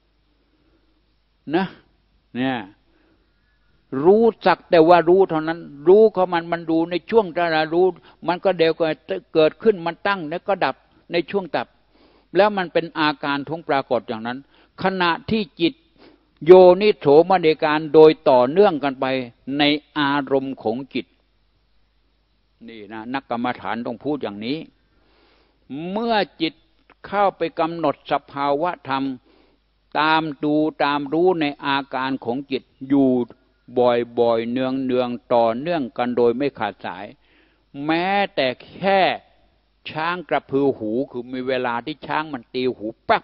นะเนี่ยรู้สักแต่ว่ารู้เท่านั้นรู้ของมันดูในช่วงที่เรารู้มันก็เดี๋ยวก็เกิดขึ้นมันตั้งแล้วก็ดับในช่วงดับแล้วมันเป็นอาการทุกปรากฏอย่างนั้นขณะที่จิตโยนิโสมนสิการโดยต่อเนื่องกันไปในอารมณ์ของจิตนี่นะนักกรรมฐานต้องพูดอย่างนี้เมื่อจิตเข้าไปกำหนดสภาวะธรรมตามดูตามรู้ในอาการของจิตอยู่บ่อยๆเนืองต่อเนื่องกันโดยไม่ขาดสายแม้แต่แค่ช้างกระพือหูคือมีเวลาที่ช้างมันตีหูปั๊บ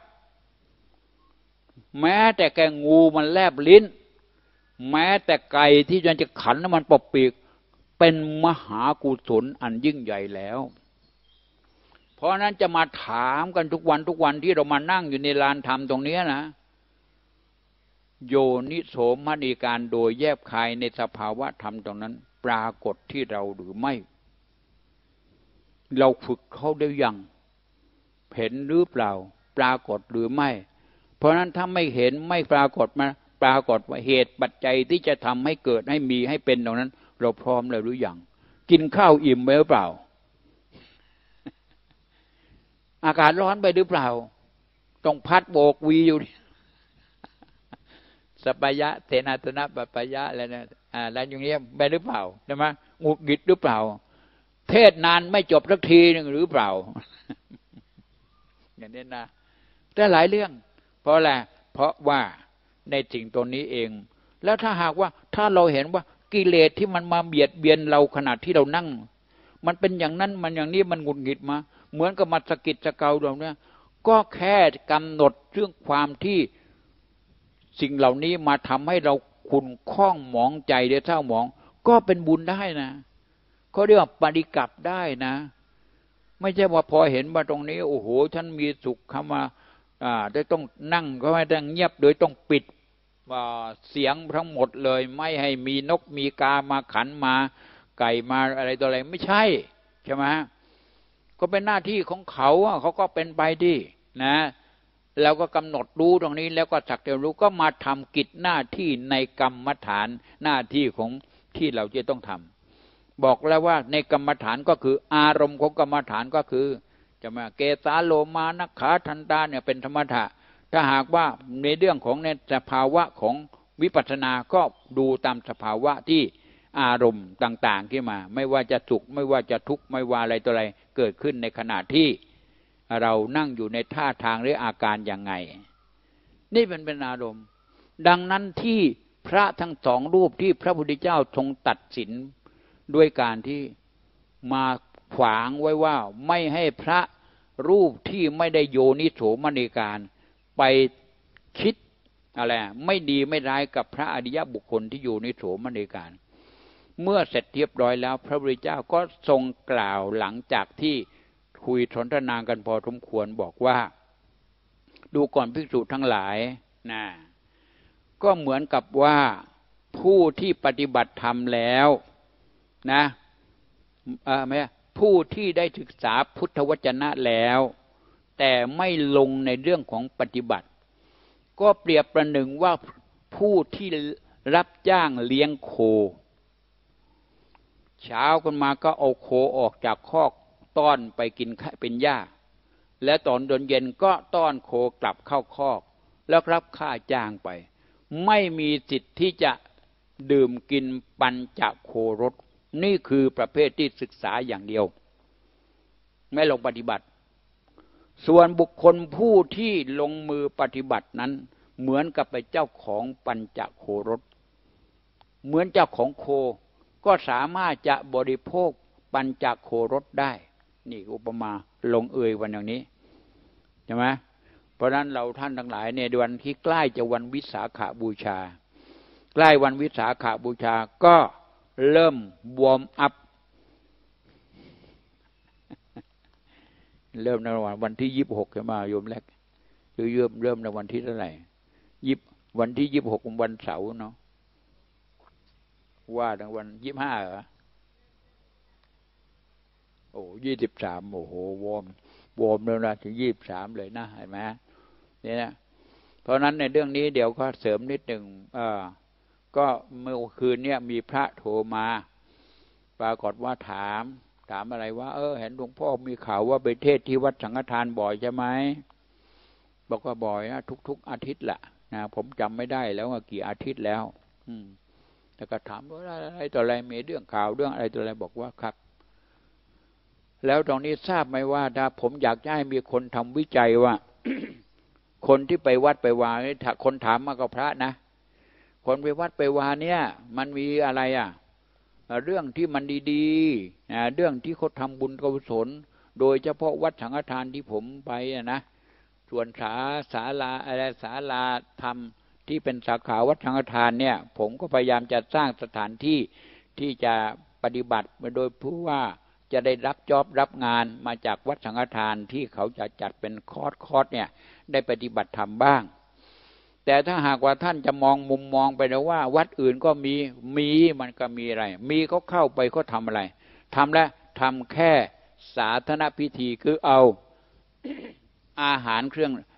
แม้แต่แกงูมันแลบลิ้นแม้แต่ไก่ที่จะขันน้ำมันปบปีกเป็นมหากุศลอันยิ่งใหญ่แล้วเพราะนั้นจะมาถามกันทุกวันที่เรามานั่งอยู่ในลานธรรมตรงนี้นะโยนิโสมนสิการโดยแยบคายในสภาวะธรรมตรงนั้นปรากฏที่เราหรือไม่เราฝึกเขาได้ยังเห็นหรือเปล่ารากฏหรือไม่เพราะฉะนั้นถ้าไม่เห็นไม่ปรากฏมาปรากฏว่าเหตุปัจจัยที่จะทำให้เกิดให้มีให้เป็นตรงนั้นเราพร้อมแล้วหรือยังกินข้าวอิ่มไหมหรือเปล่าอากาศร้อนไปหรือเปล่าต้องพัดโบกวีอยู่สัปยะเทนาตนะปัปปยะอะไรนะแล้วอย่างนี้ไปหรือเปล่าใช่ไหมหงุดหงิดหรือเปล่าเทศนานไม่จบสักทีนึงหรือเปล่าอย่างนี้นะแต่หลายเรื่องเพราะอะไรเพราะว่าในสิ่งตรงนี้เองแล้วถ้าหากว่าถ้าเราเห็นว่ากิเลสที่มันมาเบียดเบียนเราขณะที่เรานั่งมันเป็นอย่างนั้นมันอย่างนี้มันหงุดหงิดมาเหมือนกับมาสะกิดสะเกาเราเนี่ยก็แค่กำหนดเรื่องความที่สิ่งเหล่านี้มาทำให้เราขุ่นข้องหมองใจเดือดเศร้าหมองก็เป็นบุญได้นะเขาเรียกว่าปฏิกัปได้นะไม่ใช่ว่าพอเห็นว่าตรงนี้โอ้โหฉันมีสุขเข้ามาได้ต้องนั่งก็ไม่ได้เงียบโดยต้องปิดเสียงทั้งหมดเลยไม่ให้มีนกมีกามาขันมาไก่มาอะไรต่ออะไรไม่ใช่ใช่ไหมก็เป็นหน้าที่ของเขาเขาก็เป็นไปที่นะแล้วก็กำหนดรู้ตรงนี้แล้วก็สักแต่รู้ก็มาทำกิจหน้าที่ในกรรมฐานหน้าที่ของที่เราจะต้องทำบอกแล้วว่าในกรรมฐานก็คืออารมณ์ของกรรมฐานก็คือจะมาเกสาโลมานักขาทันตาเนี่ยเป็นธรรมะถ้าหากว่าในเรื่องของในสภาวะของวิปัสสนาก็ดูตามสภาวะที่อารมณ์ต่างๆขึ้นมาไม่ว่าจะสุขไม่ว่าจะทุกข์ไม่ว่าอะไรตัวอะไรเกิดขึ้นในขณะที่เรานั่งอยู่ในท่าทางหรืออาการอย่างไงนี่เป็นอารมณ์ดังนั้นที่พระทั้งสองรูปที่พระพุทธเจ้าทรงตัดสินด้วยการที่มาขวางไว้ว่าไม่ให้พระรูปที่ไม่ได้โยนิโสมนสิการไปคิดอะไรไม่ดีไม่ร้ายกับพระอริยบุคคลที่อยู่ในโสมนสิการเมื่อเสร็จเรียบร้อยแล้วพระพุทธเจ้าก็ทรงกล่าวหลังจากที่คุยสนทนากันพอสมควรบอกว่าดูก่อนภิกษุทั้งหลายนะก็เหมือนกับว่าผู้ที่ปฏิบัติธรรมแล้วนะไม่ผู้ที่ได้ศึกษาพุทธวจนะแล้วแต่ไม่ลงในเรื่องของปฏิบัติก็เปรียบประหนึ่งว่าผู้ที่รับจ้างเลี้ยงโคเช้ากันมาก็เอาโคออกจากคอกต้อนไปกินเป็นหญ้าและตอนเย็นก็ต้อนโคกลับเข้าคอกแล้วรับค่าจ้างไปไม่มีสิทธิ์ที่จะดื่มกินปัญจโครสนี่คือประเภทที่ศึกษาอย่างเดียวไม่ลงปฏิบัติส่วนบุคคลผู้ที่ลงมือปฏิบัตินั้นเหมือนกับเป็นเจ้าของปัญจโครสเหมือนเจ้าของโคก็สามารถจะบริโภคปัญจโครสได้นี่อุปมาลงเอยวันอย่างนี้ใช่ไหมเพราะฉะนั้นเราท่านทั้งหลายเนี่ยวันที่ใกล้จะวันวิสาขบูชาใกล้วันวิสาขบูชาก็เริ่มวอร์มอัพเริ่มในวันที่26จะมาโยมแรกหรือเริ่มในวันที่เท่าไหร่วันที่26วันเสาร์เนาะว่าในวัน25เหรอโอ้23โอ้โหวอร์มแล้วนะถึง23เลยนะเห็นไหมเนี่ยนะเพราะนั้นในเรื่องนี้เดี๋ยวก็เสริมนิดหนึ่งก็เมื่อคืนเนี่ยมีพระโทรมาปรากฏว่าถามอะไรว่าเห็นหลวงพ่อมีข่าวว่าไปเทศที่วัดสังฆทานบ่อยใช่ไหมบอกว่าบ่อยนะทุกอาทิตย์แหละนะผมจำไม่ได้แล้วว่ากี่อาทิตย์แล้วแต่ก็ถามว่าอะไรต่ออะไรมีเรื่องข่าวเรื่องอะไรต่ออะไรบอกว่าครับแล้วตรงนี้ทราบไหมว่าถ้าผมอยากให้มีคนทำวิจัยว่า คนที่ไปวัดไปวาถ้าคนถามมาก็พระนะคนไปวัดไปวาเนี่ยมันมีอะไรเรื่องที่มันดีๆเรื่องที่เขาทำบุญกุศลโดยเฉพาะวัดสังฆทานที่ผมไปนะส่วนศาลาอะไรศาลาธรรมที่เป็นสาขาวัดสังฆทานเนี่ยผมก็พยายามจะสร้างสถานที่ที่จะปฏิบัติโดยผู้ว่าจะได้รับจอบรับงานมาจากวัดสังฆทานที่เขาจะจัดเป็นคอร์สเนี่ยได้ปฏิบัติธรรมบ้างแต่ถ้าหากว่าท่านจะมองไปแล้วว่าวัดอื่นก็มีมันก็มีอะไรมีเขาเข้าไปเขาทำอะไรทำแค่สาธารณพิธีคือเอาอาหารเครื่อง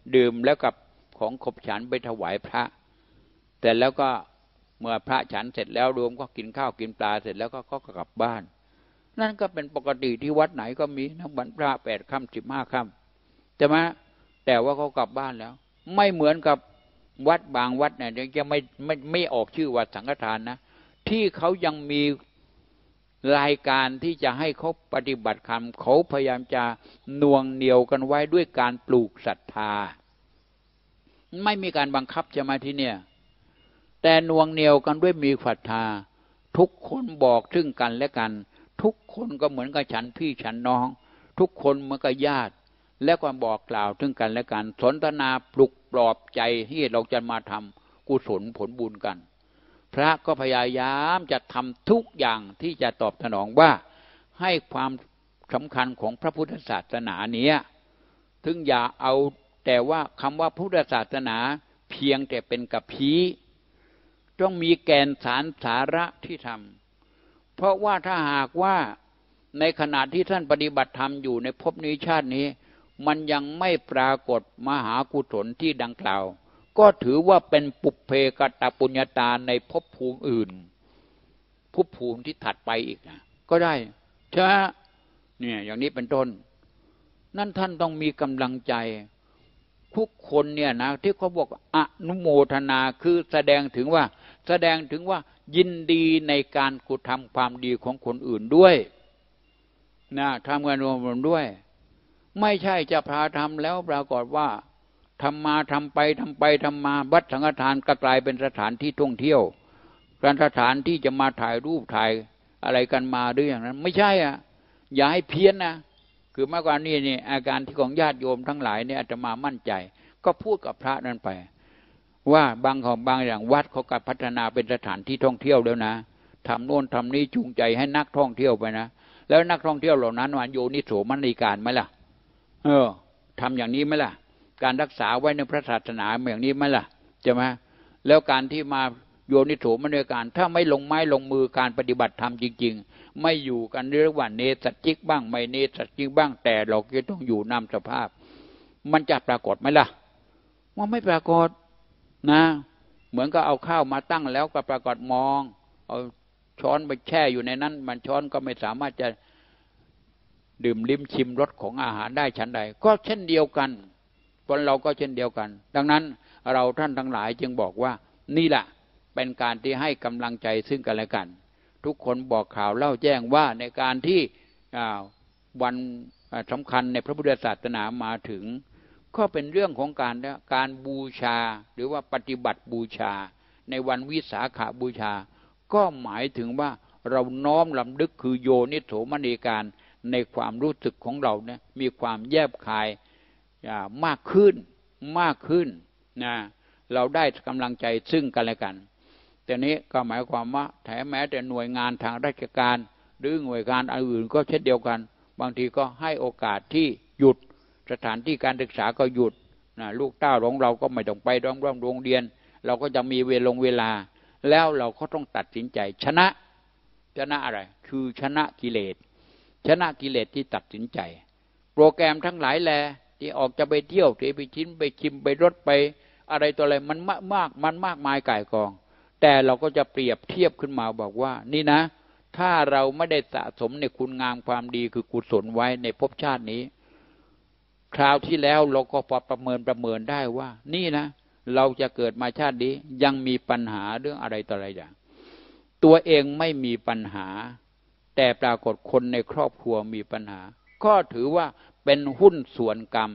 ดื่มแล้วกับของขบฉันไปถวายพระแต่แล้วก็เมื่อพระฉันเสร็จแล้วโยมก็กินข้าวกินปลาเสร็จแล้วก็กลับบ้านนั่นก็เป็นปกติที่วัดไหนก็มีนะวันพระ8 ค่ำ15 ค่ำใช่ไหมแต่ว่าเขากลับบ้านแล้วไม่เหมือนกับวัดบางวัดเนี่ยยังไม่ออกชื่อวัดสังฆทานนะที่เขายังมีรายการที่จะให้เขาปฏิบัติธรรมเขาพยายามจะน่วงเหนี่ยวกันไว้ด้วยการปลูกศรัทธาไม่มีการบังคับจะมาที่เนี่ยแต่น่วงเหนี่ยวกันด้วยมีศรัทธาทุกคนบอกซึ่งกันและกันทุกคนก็เหมือนกับฉันพี่ฉันน้องทุกคนเหมือนกับญาติแล้วก็บอกกล่าวถึงกันและกันสนทนาปลุกปลอบใจที่เราจะมาทำกุศลผลบุญกันพระก็พยายามจะทำทุกอย่างที่จะตอบสนองว่าให้ความสำคัญของพระพุทธศาสนาเนี้ยถึงอย่าเอาแต่ว่าคำว่าพุทธศาสนาเพียงแต่เป็นกัปพีต้องมีแก่นสารสาระที่ทำเพราะว่าถ้าหากว่าในขณะที่ท่านปฏิบัติธรรมอยู่ในภพนี้ชาตินี้มันยังไม่ปรากฏมหากุศลที่ดังกล่าวก็ถือว่าเป็นปุพเพกตปุญญาตาในภพภูมิอื่นภพภูมิที่ถัดไปอีกนะก็ได้ใช่ไหมเนี่ยอย่างนี้เป็นต้นนั่นท่านต้องมีกำลังใจทุกคนเนี่ยนะที่เขาบอกอนุโมทนาคือแสดงถึงว่ายินดีในการกระทำความดีของคนอื่นด้วยนะทำงานรวมด้วยไม่ใช่จะพาทำแล้วปรากฏว่าทำไปมาวัดสังฆทานก็กลายเป็นสถานที่ท่องเที่ยวการสถานที่จะมาถ่ายรูปถ่ายอะไรกันมาด้วยอย่างนั้นไม่ใช่อ่ะอย่าให้เพี้ยนนะคือมากกว่านี้นี่อาการที่ของญาติโยมทั้งหลายเนี่ยอาตมามั่นใจก็พูดกับพระนั้นไปว่าบางอย่างวัดเขาก็พัฒนาเป็นสถานที่ท่องเที่ยวแล้วนะทำโน่นทำนี้จูงใจให้นักท่องเที่ยวไปนะแล้วนักท่องเที่ยวเหล่านั้นโยนิโสมนสิการไหมล่ะทำอย่างนี้ไหมล่ะการรักษาไว้ในพระศาสนาอย่างนี้ไหมล่ะใช่ไหมแล้วการที่มาโยนิโสมนสิการถ้าไม่ลงไม้ลงมือการปฏิบัติธรรมจริงๆไม่อยู่กันเรียกว่าเนสัจจิกบ้างไม่เนสัจจิกบ้างแต่เราก็ต้องอยู่นำสภาพมันจะปรากฏไหมล่ะว่าไม่ปรากฏนะเหมือนก็เอาข้าวมาตั้งแล้วก็ปรากฏมองเอาช้อนไปแช่อยู่ในนั้นมันช้อนก็ไม่สามารถจะดื่มลิ้มชิมรสของอาหารได้ฉันใดก็เช่นเดียวกันคนเราก็เช่นเดียวกันดังนั้นเราท่านทั้งหลายจึงบอกว่านี่แหละเป็นการที่ให้กำลังใจซึ่งกันและกันทุกคนบอกข่าวเล่าแจ้งว่าในการที่วันสำคัญในพระพุทธศาสนามาถึงก็เป็นเรื่องของการบูชาหรือว่าปฏิบัติบูชาในวันวิสาขบูชาก็หมายถึงว่าเราน้อมลำลึกคือโยนิโสมนสิการในความรู้สึกของเราเนี่ยมีความแยบคายมากขึ้นนะเราได้กำลังใจซึ่งกันและกันแต่นี้ก็หมายความว่าแม้แต่หน่วยงานทางราชการหรือหน่วยงานอื่นก็เช่นเดียวกันบางทีก็ให้โอกาสที่หยุดสถานที่การศึกษาก็หยุดนะลูกเต้าของเราก็ไม่ต้องไปโรงเรียนเราก็จะมีเวลาแล้วเราก็ต้องตัดสินใจชนะอะไรคือชนะกิเลสที่ตัดสินใจโปรแกรมทั้งหลายแลที่ออกจะไปเที่ยวไปชิมไปรถไปอะไรตัวอะไรมันมากมายก่ายกองแต่เราก็จะเปรียบเทียบขึ้นมาบอกว่านี่นะถ้าเราไม่ได้สะสมในคุณงามความดีคือกุศลไว้ในภพชาตินี้คราวที่แล้วเราก็พอประเมินได้ว่านี่นะเราจะเกิดมาชาตินี้ยังมีปัญหาเรื่องอะไรต่ออะไรอย่างตัวเองไม่มีปัญหาแต่ปรากฏคนในครอบครัวมีปัญหาก็ถือว่าเป็นหุ้นส่วนกรรม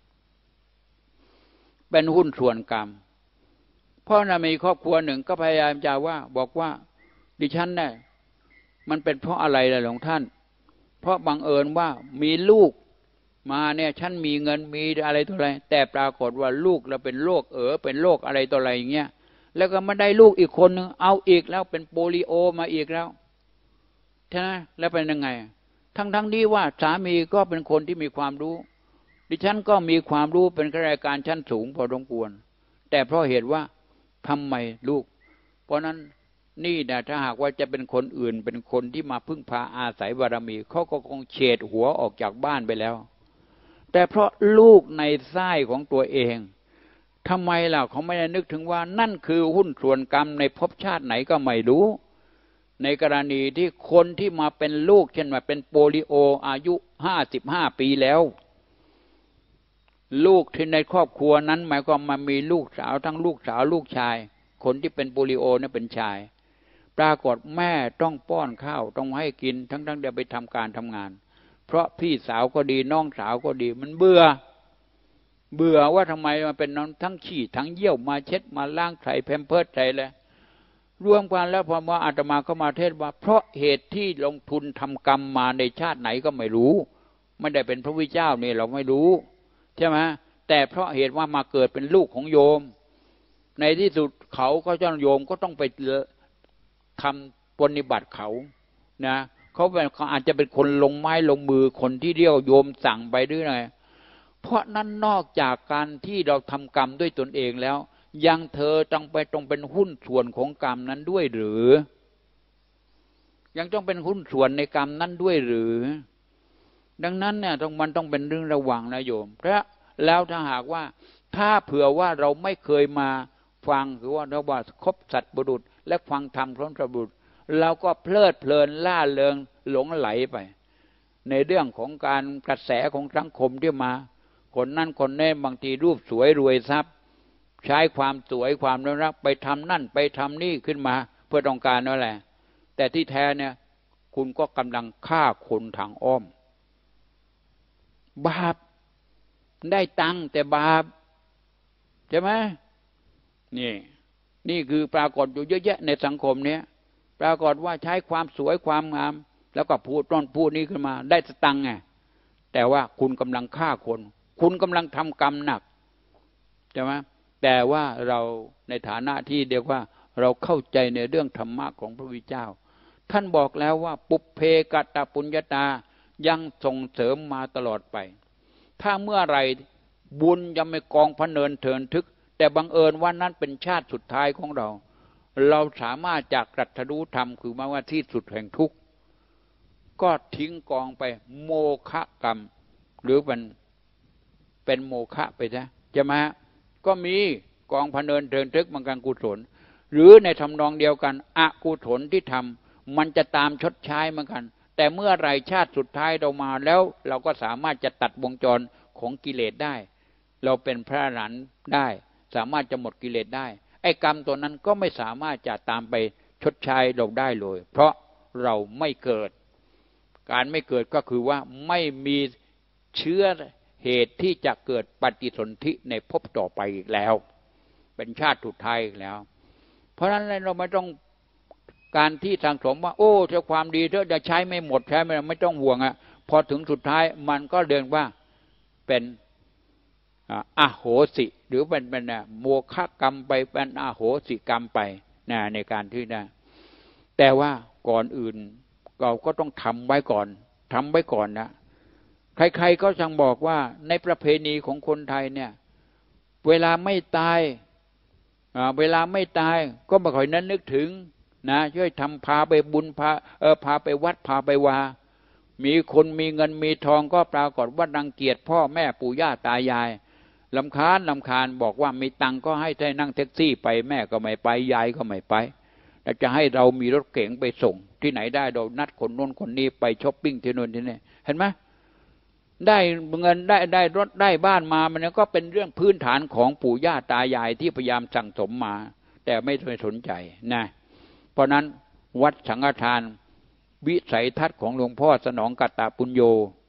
เพราะมีครอบครัวหนึ่งก็พยายามจะบอกว่าดิฉันเนี่ยมันเป็นเพราะอะไรล่ะหลวงท่านเพราะบังเอิญว่ามีลูกมาเนี่ยฉันมีเงินมีอะไรต่ออะไรแต่ปรากฏว่าลูกเราเป็นโรคเป็นโรคอะไรต่ออะไรอย่างเงี้ยแล้วก็มาได้ลูกอีกคนนึงเอาอีกแล้วเป็นโปลิโอมาอีกแล้วใช่ไหมแล้วเป็นยังไงทั้งที่ว่าสามีก็เป็นคนที่มีความรู้ดิฉันก็มีความรู้เป็นข้าราชการชั้นสูงพอสมควรแต่เพราะเหตุว่าทำไมลูกเพราะนั้นนี่นะถ้าหากว่าจะเป็นคนอื่นเป็นคนที่มาพึ่งพาอาศัยบารมีเขาก็คงเฉดหัวออกจากบ้านไปแล้วแต่เพราะลูกในไส้ของตัวเองทำไมล่ะเขาไม่ได้นึกถึงว่านั่นคือหุ้นส่วนกรรมในภพชาติไหนก็ไม่รู้ในกรณีที่คนที่มาเป็นลูกเช่นว่าเป็นโปลิโออายุ55 ปีแล้วลูกที่ในครอบครัวนั้นหมายความมามีลูกสาวทั้งลูกสาวลูกชายคนที่เป็นโปลิโอเนี่ยเป็นชายปรากฏแม่ต้องป้อนข้าวต้องให้กินทั้งเดี๋ยวไปทำการทำงานเพราะพี่สาวก็ดีน้องสาวก็ดีมันเบื่อว่าทำไมมันเป็นน้องทั้งฉี่ทั้งเยี่ยวมาเช็ดมาล้างใส่แพมเพิร์สใส่เลยรวมกันแล้วพอมาอาตมาก็มาเทศว่าเพราะเหตุที่ลงทุนทำกรรมมาในชาติไหนก็ไม่รู้ไม่ได้เป็นพระพุทธเจ้านี่เราไม่รู้ใช่ไหมแต่เพราะเหตุว่ามาเกิดเป็นลูกของโยมในที่สุดเขาก็เจ้าโยมก็ต้องไปทำปฏิบัติเขานะเขาอาจจะเป็นคนลงไม้ลงมือคนที่เรียกโยมสั่งไปด้วยไงเพราะนั้นนอกจากการที่เราทำกรรมด้วยตนเองแล้วยังเธอต้องเป็นหุ้นส่วนของกรรมนั้นด้วยหรือยังต้องเป็นหุ้นส่วนในกรรมนั้นด้วยหรือดังนั้นเนี่ยมันต้องเป็นเรื่องระวังนะโยมแล้วถ้าหากว่าถ้าเผื่อว่าเราไม่เคยมาฟังหรือว่าเราว่าคบสัตบุรุษและฟังธรรมของสัตบุรุษเราก็เพลิดเพลินล่าเริงหลงไหลไปในเรื่องของการกระแสของสังคมที่มาคนนั้นคนนี้บางทีรูปสวยรวยทรัพย์ใช้ความสวยความน่ารักไปทำนั่นไปทำนี่ขึ้นมาเพื่อต้องการนั่นแหละแต่ที่แท้เนี่ยคุณก็กำลังฆ่าคนทางอ้อมบาปได้ตังค์แต่บาปใช่ไหมนี่คือปรากฏอยู่เยอะแยะในสังคมเนี้ยปรากฏว่าใช้ความสวยความงามแล้วก็พูดนี้ขึ้นมาได้สตังค์ไงแต่ว่าคุณกำลังฆ่าคนคุณกำลังทำกรรมหนักใช่ไหมแต่ว่าเราในฐานะที่เรียกว่าเราเข้าใจในเรื่องธรรมะของพระพุทธเจ้าท่านบอกแล้วว่าปุพเพกตปุญญาตายังส่งเสริมมาตลอดไปถ้าเมื่อไรบุญยังไม่กองพระเนินเทินทึกแต่บังเอิญว่านั้นเป็นชาติสุดท้ายของเราสามารถจากตรัสรู้ธรรมคือหมายว่าที่สุดแห่งทุกข์ก็ทิ้งกองไปโมฆะกรรมหรือเป็นโมฆะไปซะใช่ไหมก็มีกองพระเนินเทินทึกมันกันกุศลหรือในทำนองเดียวกันอกุศลที่ทำมันจะตามชดใช้เหมือนกันแต่เมื่อไรชาติสุดท้ายเรามาแล้วเราก็สามารถจะตัดวงจรของกิเลสได้เราเป็นพระอรหันต์ได้สามารถจะหมดกิเลสได้ไอ้กรรมตัวนั้นก็ไม่สามารถจะตามไปชดใช้เราได้เลยเพราะเราไม่เกิดการไม่เกิดก็คือว่าไม่มีเชื้อเหตุที่จะเกิดปฏิสนธิในภพต่อไปอีกแล้วเป็นชาติสุดท้ายอีกแล้วเพราะฉะนั้นเราไม่ต้องการที่สังสมว่าโอ้เจ้าความดีเธอจะใช้ไม่หมดใช้ไม่ต้องห่วงอ่ะพอถึงสุดท้ายมันก็เรียกว่าเป็นอโหสิหรือเป็นโมฆะกรรมไปเป็นอโหสิกรรมไปนะในการที่นะแต่ว่าก่อนอื่นเราก็ต้องทำไว้ก่อนนะใครๆก็จังบอกว่าในประเพณีของคนไทยเนี่ยเวลาไม่ตายก็ไม่ค่อยนั้นนึกถึงนะช่วยทำพาไปบุญพาไปวัดพาไปวามีคนมีเงินมีทองก็ปรากฏว่ารังเกียจพ่อแม่ปู่ย่าตายายรำคาญบอกว่ามีตังก็ให้ได้นั่งแท็กซี่ไปแม่ก็ไม่ไปยายก็ไม่ไปแต่จะให้เรามีรถเก๋งไปส่งที่ไหนได้เรานัดคนโน้นคนนี้ไปช้อปปิ้งที่โน่นที่นี่เห็นไหมได้เงินได้รถได้บ้านมามันก็เป็นเรื่องพื้นฐานของปู่ย่าตายายที่พยายามสั่งสมมาแต่ไม่สนใจนะเพราะนั้นวัดสังฆทานวิสัยทัศน์ของหลวงพ่อสนองกัตตปุญโญ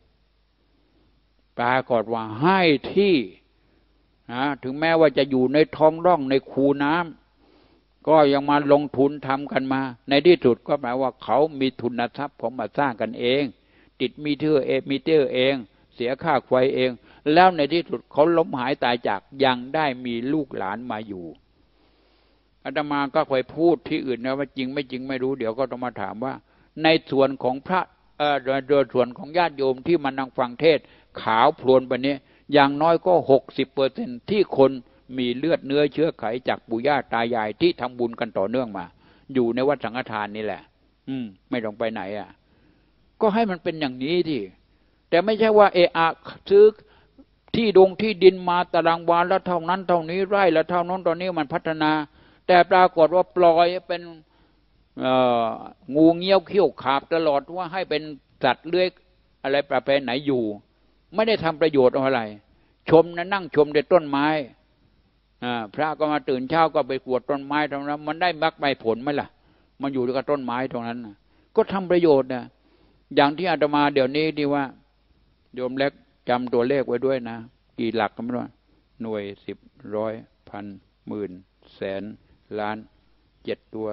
ปรากฏว่าให้ที่ถึงแม้ว่าจะอยู่ในท้องร่องในคูน้ำก็ยังมาลงทุนทำกันมาในที่สุดก็หมายว่าเขามีทุนทรัพย์ของมาสร้างกันเองติดมิเตอร์เองเสียค่าไฟเองแล้วในที่สุดเขาล้มหายตายจากยังได้มีลูกหลานมาอยู่อาตมาก็เคยพูดที่อื่นนะว่าจริงไม่จริงไม่รู้เดี๋ยวก็ต้องมาถามว่าในส่วนของพระโดยส่วนของญาติโยมที่มานั่งฟังเทศขาวพลวนไปนี้อย่างน้อยก็ 60% ที่คนมีเลือดเนื้อเชื้อไขจากปู่ย่าตายายที่ทำบุญกันต่อเนื่องมาอยู่ในวัดสังฆทานนี่แหละไม่ต้องไปไหนก็ให้มันเป็นอย่างนี้ที่แต่ไม่ใช่ว่าซื้อที่ดินมาตารางวาแล้วเท่านั้นเท่านี้ไร่แล้วเท่านั้นตอนนี้มันพัฒนา แต่ปรากฏว่าปล่อยเป็นงูเงี้ยวเขี้ยวขาบตลอดว่าให้เป็นสัตว์เลื้อยอะไรประเภทไหนอยู่ไม่ได้ทำประโยชน์อะไรชมนะนั่งชมในต้นไม้พระก็มาตื่นเช้าก็ไปกวดต้นไม้ตรงนั้นมันได้มรรคได้ผลไหมล่ะมันอยู่กับต้นไม้ตรงนั้นก็ทำประโยชน์นะอย่างที่อาตมาเดี๋ยวนี้ที่ว่าโยมเล็กจำตัวเลขไว้ด้วยนะกี่หลักก็ไม่รู้หน่วย10ร้อยพันหมื่นแสนล้าน7ตัว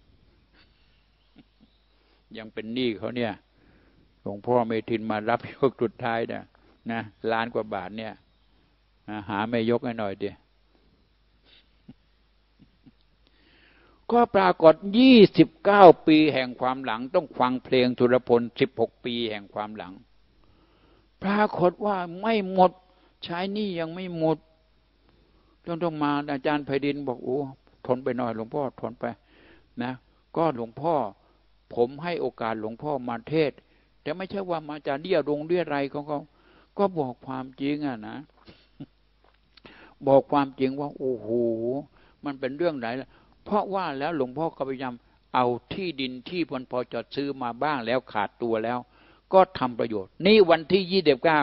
ยังเป็นหนี้เขาเนี่ยหลวงพ่อเมธินมารับยกสุดท้ายเนี่ยนะล้านกว่าบาทเนี่ยหาไม่ยกให้หน่อยดิก็ปรากฏ29 ปีแห่งความหลังต้องฟังเพลงสุรพล16 ปีแห่งความหลังปรากฏว่าไม่หมดใช้หนี้ยังไม่หมดต้องมาอาจารย์ไพดินบอกโอ้ทนไปหน่อยหลวงพ่อทนไปนะก็หลวงพ่อผมให้โอกาสหลวงพ่อมาเทศแต่ไม่ใช่ว่ามาจะเดี่ยรงเดี่ยไรของเขาก็บอกความจริงนะบอกความจริงว่าโอ้โหมันเป็นเรื่องไหนล่ะเพราะว่าแล้วหลวงพ่อก็พยายามเอาที่ดินที่พอจะซื้อมาบ้างแล้วขาดตัวแล้วก็ทำประโยชน์นี่วันที่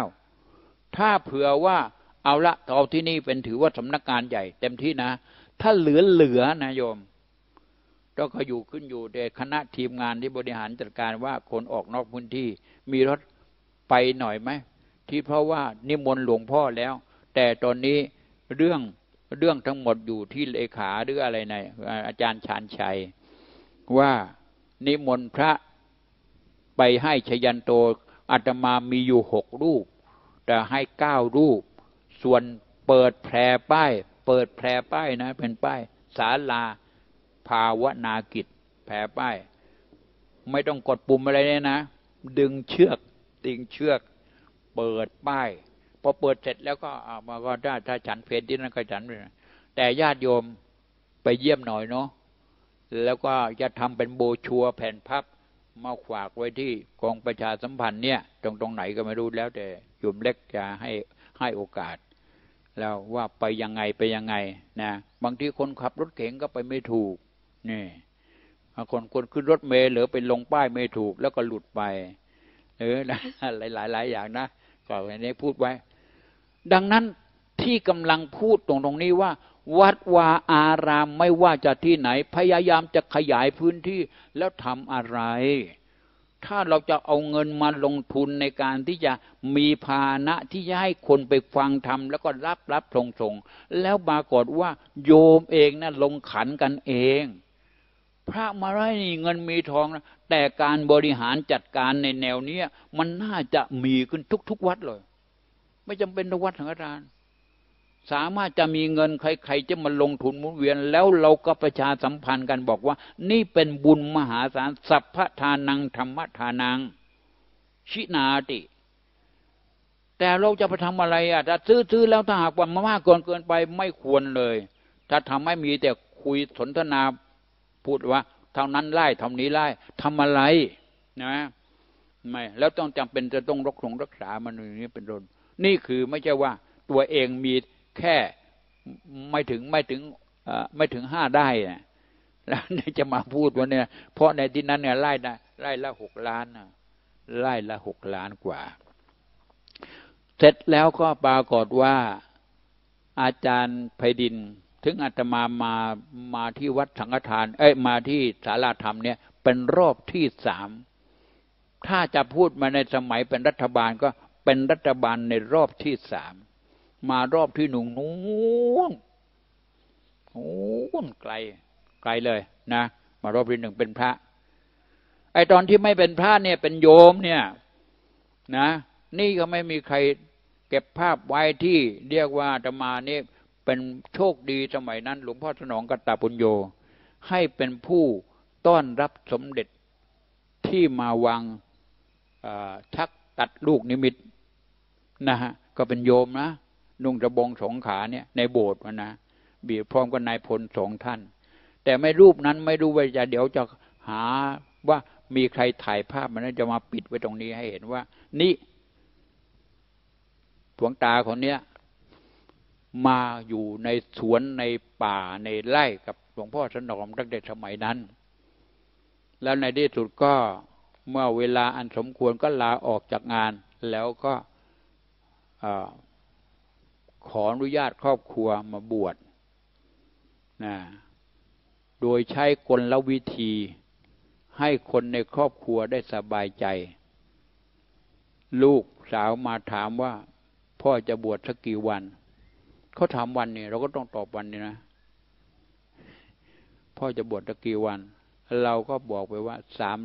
29ถ้าเผื่อว่าเอาละเอาที่นี่เป็นถือว่าสำนักงานใหญ่เต็มที่นะถ้าเหลือนะโยมก็อยู่ขึ้นอยู่ในคณะทีมงานที่บริหารจัดการว่าคนออกนอกพื้นที่มีรถไปหน่อยไหมที่เพราะว่านิมนต์หลวงพ่อแล้วแต่ตอนนี้เรื่องทั้งหมดอยู่ที่เลขาหรืออะไรในอาจารย์ชาญชัยว่านิมนต์พระไปให้ชยันโตอาตมามีอยู่6 รูปแต่ให้9 รูปส่วนเปิดแพร่ป้ายนะเป็นป้ายศาลาภาวนากิจแผ่ป้ายไม่ต้องกดปุ่มอะไรเลยนะดึงเชือกติงเชือกเปิดป้ายพอเปิดเสร็จแล้วก็มาก็ถ้าฉันเพลที่นั่นก็ฉันเลยแต่ญาติโยมไปเยี่ยมหน่อยเนาะแล้วก็จะทำเป็นโบชัวแผ่นพับมาฝากไว้ที่กองประชาสัมพันธ์เนี่ยตรงไหนก็ไม่รู้แล้วแต่โยมเล็กจะให้โอกาสแล้วว่าไปยังไงนะบางทีคนขับรถเก๋งก็ไปไม่ถูกนี่คนขึ้นรถเมล์หรือไปลงป้ายไม่ถูกแล้วก็หลุดไปนะหลายอย่างนะก็อันนี้พูดไว้ดังนั้นที่กำลังพูดตรงนี้ว่าวัดวาอารามไม่ว่าจะที่ไหนพยายามจะขยายพื้นที่แล้วทำอะไรถ้าเราจะเอาเงินมาลงทุนในการที่จะมีภาชนะที่จะให้คนไปฟังธรรมแล้วก็รับส่งแล้วปรากฏว่าโยมเองนะลงขันกันเองพระมาได้เงินมีทองนะแต่การบริหารจัดการในแนวนี้มันน่าจะมีขึ้นทุกวัดเลยไม่จำเป็นต้องวัดสังฆทานสามารถจะมีเงินใครๆจะมาลงทุนหมุนเวียนแล้วเราก็ประชาสัมพันธ์กันบอกว่านี่เป็นบุญมหาศาลสัพพทานังธรรมทานังชินาติแต่เราจะไปทำอะไรถ้าซื้อแล้วถ้าหากว่ามากเกินไปไม่ควรเลยถ้าทำให้มีแต่คุยสนทนาพูดว่าเท่านั้นไล่เท่านี้ไล่ทำอะไรนะไม่แล้วต้องจำเป็นจะต้องรักษามันอย่างนี้เป็นต้นนี่คือไม่ใช่ว่าตัวเองมีแค่ไม่ถึง5ได้แล้วจะมาพูดว่าเนี่ยเพราะในที่นั้นเนี่ยไร่ละ6 ล้านไร่ละ6 ล้านกว่าเสร็จแล้วก็ปรากฏว่าอาจารย์ไพดินถึงอาตมาที่วัดสังฆทานมาที่ศาลาธรรมเนี่ยเป็นรอบที่3ถ้าจะพูดมาในสมัยเป็นรัฐบาลก็เป็นรัฐบาลในรอบที่3มารอบที่1นู้นไกลเลยนะมารอบที่1เป็นพระตอนที่ไม่เป็นพระเนี่ยเป็นโยมเนี่ยนะนี่ก็ไม่มีใครเก็บภาพไว้ที่เรียกว่าอาตมานี่เป็นโชคดีสมัยนั้นหลวงพ่อสนองกัตตปุญโญให้เป็นผู้ต้อนรับสมเด็จที่มาวางชักตัดลูกนิมิตนะฮะก็เป็นโยมนะนุ่งกระบง2 ขาเนี่ยในโบสถ์นะบีบพร้อมกับนายพล2 ท่านแต่ไม่รูปนั้นไม่รู้ว่าจะเดี๋ยวจะหาว่ามีใครถ่ายภาพมันจะมาปิดไว้ตรงนี้ให้เห็นว่านี่ดวงตาคนเนี้ยมาอยู่ในสวนในป่าในไร่กับหลวงพ่อถนอมตั้งแต่สมัยนั้นแล้วในที่สุดก็เมื่อเวลาอันสมควรก็ลาออกจากงานแล้วก็ขออนุญาตครอบครัวมาบวชนะโดยใช้กลวิธีให้คนในครอบครัวได้สบายใจลูกสาวมาถามว่าพ่อจะบวชสักกี่วันเขาถามวันนี่เราก็ต้องตอบวันนี่นะพ่อจะบวชสักกี่วันเราก็บอกไปว่า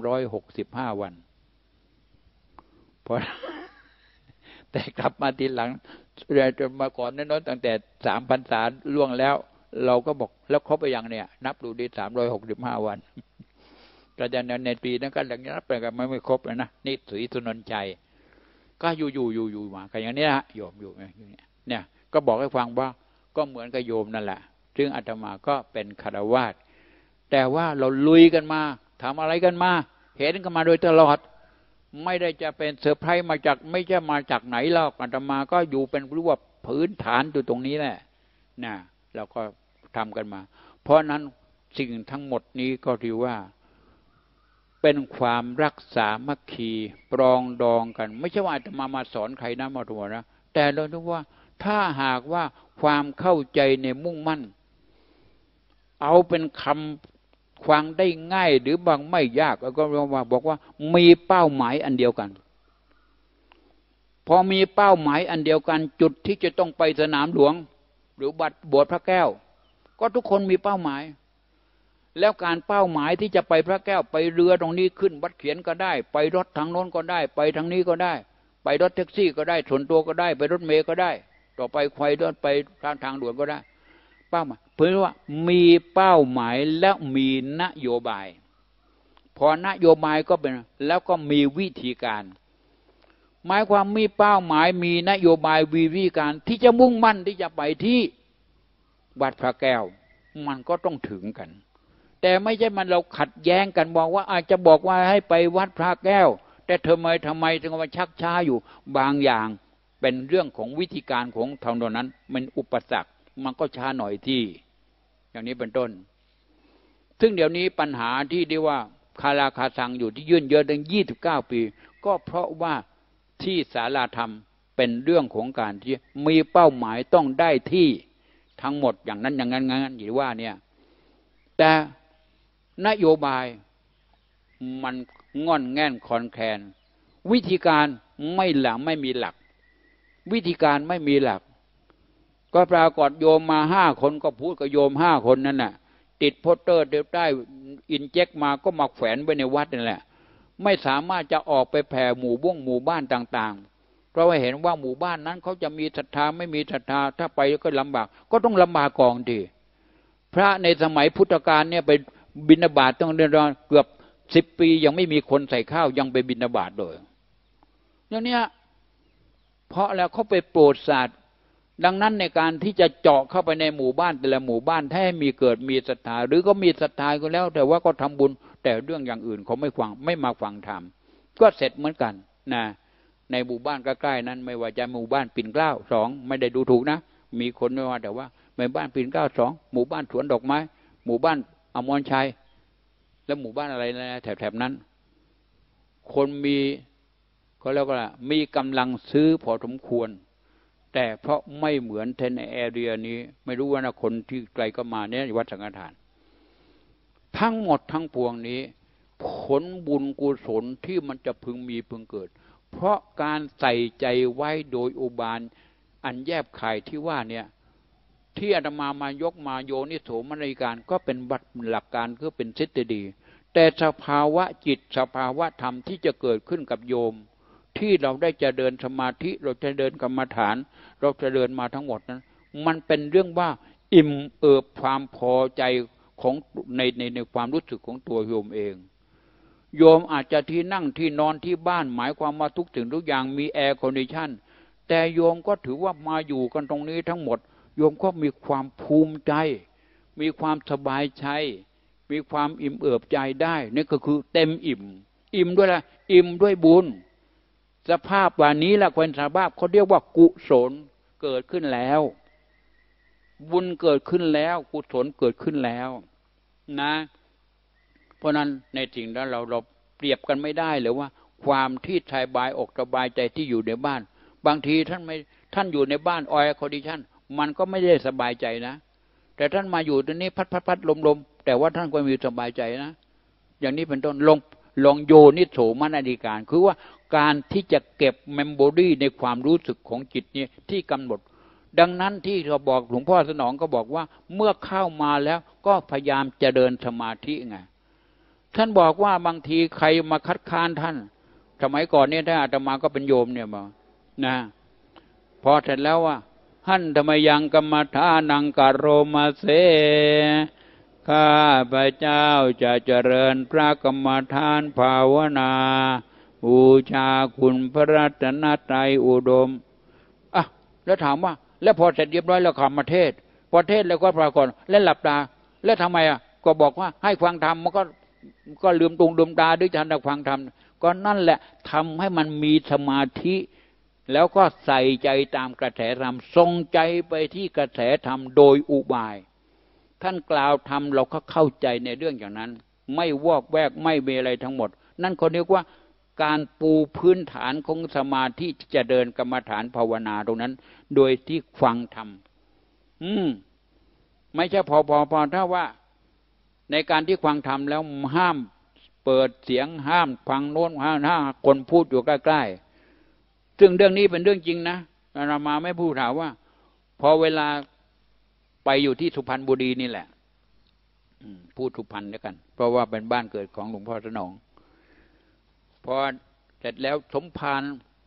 365 วันเพราะแต่กลับมาทีหลังจนมาก่อนนั้นตั้งแต่3 พรรษาล่วงแล้วเราก็บอกแล้วครบไปยังเนี่ยนับดูดิ365 วันก็จะในปีนั้นก็หลังนับไปกันไม่ครบเลยนะนี่ศรีสุนนท์ชัยก็อยู่มากันอย่างนี้นะโยมอยู่เนี่ยก็บอกให้ฟังว่าก็เหมือนกับโยมนั่นแหละซึ่งอาตมาก็เป็นฆราวาสแต่ว่าเราลุยกันมาทำอะไรกันมาเห็นกันมาโดยตลอดไม่ได้จะเป็นเซอร์ไพรส์มาจากไม่ใช่มาจากไหนหรอกอาตมาก็อยู่เป็นรู้ว่าพื้นฐานอยู่ตรงนี้แหละนะเราก็ทำกันมาเพราะนั้นสิ่งทั้งหมดนี้ก็ถือว่าเป็นความรักษามัคคีปรองดองกันไม่ใช่ว่าอาตมาสอนใครนะมาตัวนะแต่เราคิดว่าถ้าหากว่าความเข้าใจในมุ่งมั่นเอาเป็นคำฟังได้ง่ายหรือบางไม่ยากก็บอกว่ามีเป้าหมายอันเดียวกันพอมีเป้าหมายอันเดียวกันจุดที่จะต้องไปสนามหลวงหรือบัดบวชพระแก้วก็ทุกคนมีเป้าหมายแล้วการเป้าหมายที่จะไปพระแก้วไปเรือตรงนี้ขึ้นวัดเขียนก็ได้ไปรถทางโน้นก็ได้ไปทางนี้ก็ได้ไปรถแท็กซี่ก็ได้ส่วนตัวก็ได้ไปรถเมล์ก็ได้ต่อไปใครเดินไปทางด่วนก็ได้เป้าหมายเพื่อว่ามีเป้าหมายและมีนโยบายพอนโยบายก็เป็นแล้วก็มีวิธีการหมายความมีเป้าหมายมีนโยบายวิธีการที่จะมุ่งมั่นที่จะไปที่วัดพระแก้วมันก็ต้องถึงกันแต่ไม่ใช่มันเราขัดแย้งกันบอกว่าอาจจะบอกว่าให้ไปวัดพระแก้วแต่ทำไมถึงมาชักช้าอยู่บางอย่างเป็นเรื่องของวิธีการของทางโน้นนั้นมันอุปสรรคมันก็ช้าหน่อยที่อย่างนี้เป็นต้นซึ่งเดี๋ยวนี้ปัญหาที่เรียกว่าคาราคาซังอยู่ที่ยื่นเยอะถึง29 ปีก็เพราะว่าที่ศาลาธรรมเป็นเรื่องของการที่มีเป้าหมายต้องได้ที่ทั้งหมดอย่างนั้นอย่างนั้นหรือว่าเนี่ยแต่นโยบายมันง่อนแง่นคอนแคลนวิธีการไม่มีหลักวิธีการไม่มีหลักก็ปรากฏโยมมา5 คนก็พูดกับโยม5 คนนั่นน่ะติดโปสเตอร์เดี๋ยวได้อินเจกมาก็มาแขวนไว้ในวัดนั่นแหละไม่สามารถจะออกไปแผ่หมู่บ้านต่างๆเพราะว่าเห็นว่าหมู่บ้านนั้นเขาจะมีศรัทธาไม่มีศรัทธาถ้าไปก็ลำบากก็ต้องลำบากก่อนทีพระในสมัยพุทธกาลเนี่ยไปบิณฑบาตต้องเดินเกือบ10 ปียังไม่มีคนใส่ข้าวยังไปบิณฑบาตเลยอย่างนี้เพราะแล้วเขาไปโปรดสัตว์ดังนั้นในการที่จะเจาะเข้าไปในหมู่บ้านแต่ละหมู่บ้านให้มีเกิดมีศรัทธาหรือก็มีศรัทธาก็แล้วแต่ว่าก็ทำบุญแต่เรื่องอย่างอื่นเขาไม่มาฟังธรรมก็เสร็จเหมือนกันนะในหมู่บ้านใกล้ๆนั้นไม่ว่าจะหมู่บ้านปิ่นเกล้า2ไม่ได้ดูถูกนะมีคนไม่ว่าแต่ว่าหมู่บ้านปิ่นเกล้า2หมู่บ้านสวนดอกไม้หมู่บ้านอมรชัยและหมู่บ้านอะไรนะแถบนั้นคนมีเขาเรียกว่ามีกำลังซื้อพอสมควรแต่เพราะไม่เหมือนในแอเรียนี้ไม่รู้ว่านะคนที่ไกลก็มาเนี่ยวัดสังฆทานทั้งหมดทั้งปวงนี้ผลบุญกุศลที่มันจะพึงมีพึงเกิดเพราะการใส่ใจไว้โดยอุบาทอันแยบคายที่ว่าเนี่ยที่อาตมายกมาโยนิโสมนสิการก็เป็นบัตรหลักการก็เป็นทฤษฎีแต่สภาวะจิตสภาวะธรรมที่จะเกิดขึ้นกับโยมที่เราได้จะเดินสมาธิเราจะเดินกรรมฐานเราจะเดินมาทั้งหมดนั้นมันเป็นเรื่องว่าอิ่มเอิบความพอใจของในความรู้สึกของตัวโยมเองโยมอาจจะที่นั่งที่นอนที่บ้านหมายความว่าทุกสิ่งทุกอย่างมีแอร์คอนดิชันแต่โยมก็ถือว่ามาอยู่กันตรงนี้ทั้งหมดโยมก็มีความภูมิใจมีความสบายใจมีความอิ่มเอิบใจได้นี่ก็คือเต็มอิ่มด้วยละอิ่มด้วยบุญสภาพวันนี้ละคนสภาพเขาเรียกว่ากุศลเกิดขึ้นแล้วบุญเกิดขึ้นแล้วกุศลเกิดขึ้นแล้วนะเพราะนั้นในสิ่งนั้นเราเปรียบกันไม่ได้เลยว่าความที่สบายอกสบายใจที่อยู่ในบ้านบางทีท่านอยู่ในบ้านแอร์คอนดิชันมันก็ไม่ได้สบายใจนะแต่ท่านมาอยู่ตรงนี้พัดลมแต่ว่าท่านก็มีสบายใจนะอย่างนี้เป็นต้นลองโยนิโสมนสิการคือว่าการที่จะเก็บเมมโมรีในความรู้สึกของจิตเนี่ยที่กำหนดดังนั้นที่เราบอกหลวงพ่อสนองก็บอกว่าเมื่อเข้ามาแล้วก็พยายามจะเดินสมาธิไงท่านบอกว่าบางทีใครมาคัดค้านท่านสมัยก่อนเนี่ยถ้าอาตมาก็เป็นโยมเนี่ยมานะพอเสร็จแล้วว่าหันธรรมยังกรรมฐานังกโรมาเสข้าพระเจ้าจะเจริญพระกรรมฐานภาวนาบูชาคุณพระรัตนตรัยอุดมอ่ะแล้วถามว่าแล้วพอเสร็จเรียบร้อยแล้วขับมาเทศพอเทศแล้วก็ปรากฏแล้วหลับตาแล้วทำไมอ่ะก็บอกว่าให้ฟังธรรมมันก็ลืมตาด้วยการฟังธรรมก็นั่นแหละทำให้มันมีสมาธิแล้วก็ใส่ใจตามกระแสธรรมทรงใจไปที่กระแสธรรมโดยอุบายท่านกล่าวธรรมเราก็เข้าใจในเรื่องอย่างนั้นไม่วอกแวกไม่มีอะไรทั้งหมดนั่นเขาเรียกว่าการปูพื้นฐานของสมาธิที่จะเดินกรรมฐานภาวนาตรงนั้นโดยที่ฟังธรรมไม่ใช่พอถ้าว่าในการที่ฟังธรรมแล้วห้ามเปิดเสียงห้ามฟังโน้นห้ามคนพูดอยู่ใกล้ๆซึ่งเรื่องนี้เป็นเรื่องจริงนะอาตมาไม่พูดถามว่าพอเวลาไปอยู่ที่สุพรรณบุรีนี่แหละพูดสุพรรณแล้วกันเพราะว่าเป็นบ้านเกิดของหลวงพ่อสนองพอเสร็จแล้วสมภาร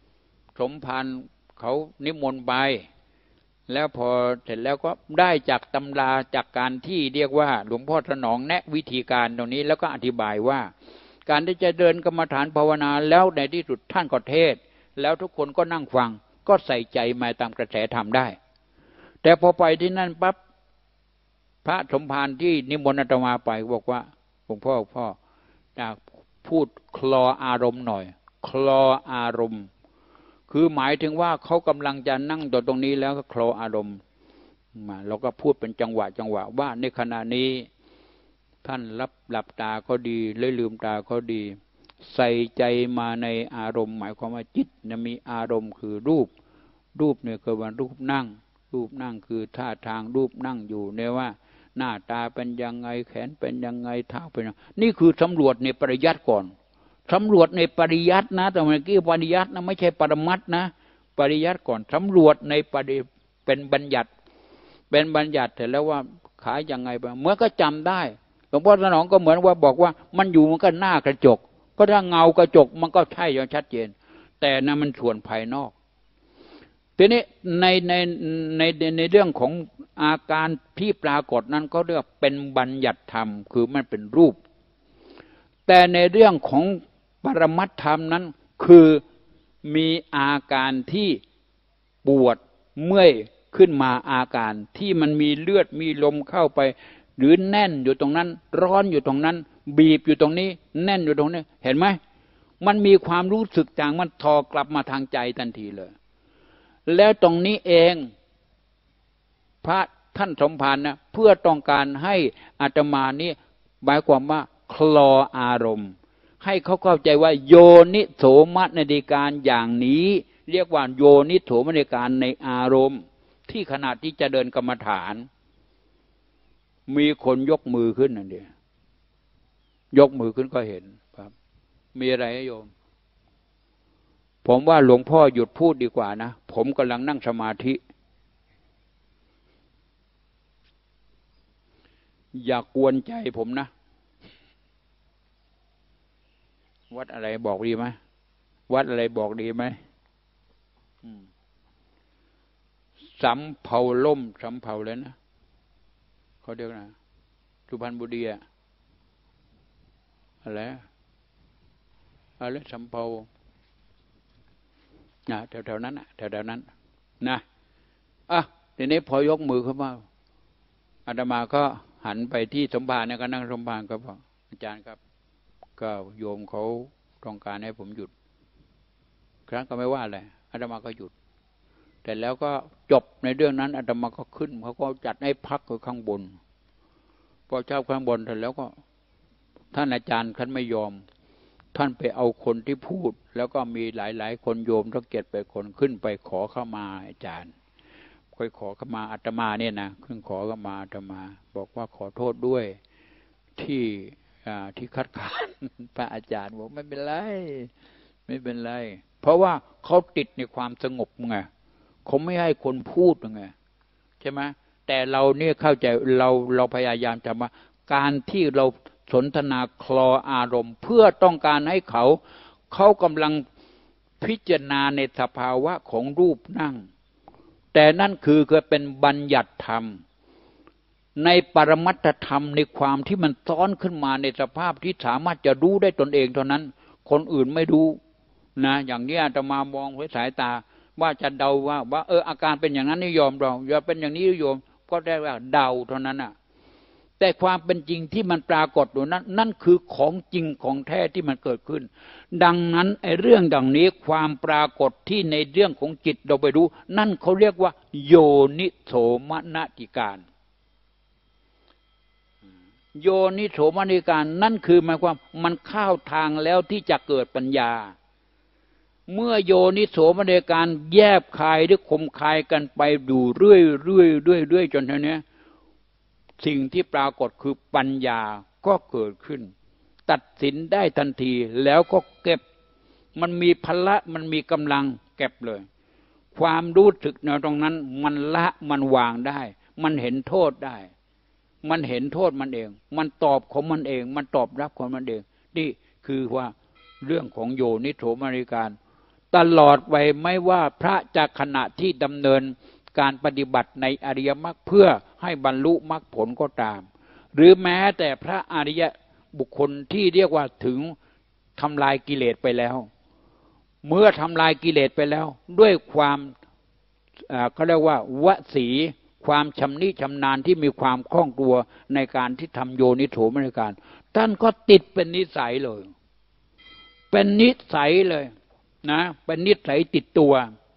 เขานิมนต์ไปแล้วพอเสร็จแล้วก็ได้จากตำราจากการที่เรียกว่าหลวงพ่อสนองแนะวิธีการตรงนี้แล้วก็อธิบายว่าการที่จะเดินกรรมฐานภาวนาแล้วในที่สุดท่านก็เทศแล้วทุกคนก็นั่งฟังก็ใส่ใจมาตามกระแสธรรมได้แต่พอไปที่นั่นปั๊บพระสมภารที่นิมนต์อาตมาไปบอกว่าหลวงพ่ออยากพูดคลออารมณ์หน่อยคลออารมณ์คือหมายถึงว่าเขากำลังจะนั่งตรงนี้แล้วก็คลออารมณ์มาเราก็พูดเป็นจังหวะว่าในขณะนี้ท่านหลับตาก็ดีเลยลืมตาก็ดีใส่ใจมาในอารมณ์หมายความว่าจิตมีอารมณ์คือรูปเนี่ยคือว่ารูปนั่งคือท่าทางรูปนั่งอยู่เนี่ยว่าหน้าตาเป็นยังไงแขนเป็นยังไงเท้าเป็นยังไงนี่คือสำรวจในปริยัติก่อนสำรวจในปริยัตินะแต่เมื่อกี้ปริยัตินะไม่ใช่ปรมัตถ์นะปริยัติก่อนสำรวจในเป็นบัญญัติเสร็จแล้วว่าขายยังไงไปเมื่อก็จำได้หลวงพ่อสนองก็เหมือนว่าบอกว่ามันอยู่มันก็หน้ากระจกก็ถ้าเงากระจกมันก็ใช่อย่างชัดเจนแต่นั้นมันส่วนภายนอกทีนี้ในเรื่องของอาการที่ปรากฏนั้นก็เรียกเป็นบัญญัติธรรมคือมันเป็นรูปแต่ในเรื่องของปรมัตถธรรมนั้นคือมีอาการที่ปวดเมื่อยขึ้นมาอาการที่มันมีเลือดมีลมเข้าไปหรือแน่นอยู่ตรงนั้นร้อนอยู่ตรงนั้นบีบอยู่ตรงนี้แน่นอยู่ตรงนี้เห็นไหมมันมีความรู้สึกจางมันทอกลับมาทางใจทันทีเลยแล้วตรงนี้เองพระท่านสมภารนะเพื่อต้องการให้อาตมานี้หมายความว่าคลออารมณ์ให้เขาเข้าใจว่าโยนิโสมนสิการอย่างนี้เรียกว่าโยนิโสมนสิการในอารมณ์ที่ขณะที่จะเดินกรรมฐานมีคนยกมือขึ้นนั่นเดียวยกมือขึ้นก็เห็นครับมีอะไรให้โยมผมว่าหลวงพ่อหยุดพูดดีกว่านะผมกำลังนั่งสมาธิอย่ากวนใจผมนะวัดอะไรบอกดีไหมวัดอะไรบอกดีไหมสำเภาล่มสำเภาเลยนะเขาเรียกนะสุพรรณบุรีอะไรสำเภาแถวๆนั้นแถวๆนั้นนะทีนี้พอยกมือเข้ามาอาตมาก็หันไปที่สมภารเนี่ยก็นั่งสมภารก็บอกอาจารย์ครับก็โยมเขาต้องการให้ผมหยุดครั้งก็ไม่ว่าอะไรอาตมาก็หยุดแต่แล้วก็จบในเรื่องนั้นอาตมาก็ขึ้นเขาก็จัดให้พักอยู่ข้างบนพอเจ้าข้างบนเสร็จแล้วก็ท่านอาจารย์ท่านไม่ยอมท่านไปเอาคนที่พูดแล้วก็มีหลายๆคนโยมทั้ง7-8 คนขึ้นไปขอเข้ามาอาจารย์ค่อยขอเข้ามาอาตมาเนี่ยนะขึ้นขอเข้ามาอาตมาบอกว่าขอโทษด้วยที่คัดค้านพระอาจารย์บอกไม่เป็นไรไม่เป็นไรเพราะว่าเขาติดในความสงบไงเขาไม่ให้คนพูดไงใช่ไหมแต่เราเนี่ยเข้าใจเราพยายามจะมาการที่เราสนทนาคลออารมณ์เพื่อต้องการให้เขากำลังพิจารณาในสภาวะของรูปนั่งแต่นั่นคือเป็นบัญญัติธรรมในปรมัตถธรรมในความที่มันซ้อนขึ้นมาในสภาพที่สามารถจะรู้ได้ตนเองเท่านั้นคนอื่นไม่รู้นะอย่างนี้อาตมามองด้วยสายตาว่าจะเดาว่าอาการเป็นอย่างนั้นนิยมเราอย่าเป็นอย่างนี้นิยมก็ได้ว่าเดาเท่านั้นน่ะแต่ความเป็นจริงที่มันปรากฏอยู่นั้นนั่นคือของจริงของแท้ที่มันเกิดขึ้นดังนั้นไอ้เรื่องดังนี้ความปรากฏที่ในเรื่องของจิตเราไปรู้นั่นเขาเรียกว่าโยนิโสมนสิการโยนิโสมนสิการนั่นคือหมายความมันเข้าทางแล้วที่จะเกิดปัญญาเมื่อโยนิโสมนสิการแยบคายหรือคมคายกันไปดูเรื่อยจนเท่านี้สิ่งที่ปรากฏคือปัญญาก็เกิดขึ้นตัดสินได้ทันทีแล้วก็เก็บมันมีพละมันมีกำลังเก็บเลยความรู้สึกในตรงนั้นมันละมันวางได้มันเห็นโทษได้มันเห็นโทษมันเองมันตอบของมันเองมันตอบรับของมันเองนี่คือว่าเรื่องของโยนิโสมนสิการตลอดไปไม่ว่าพระจะขณะที่ดำเนินการปฏิบัติในอริยมรรคเพื่อให้บรรลุมรรคผลก็ตามหรือแม้แต่พระอริยบุคคลที่เรียกว่าถึงทำลายกิเลสไปแล้วเมื่อทำลายกิเลสไปแล้วด้วยความเขาเรียกว่าวสีความชำนิชำนาญที่มีความคล่องตัวในการที่ทำโยนิโสมนสิการท่านก็ติดเป็นนิสัยเลยเป็นนิสัยเลยนะเป็นนิสัยติดตัว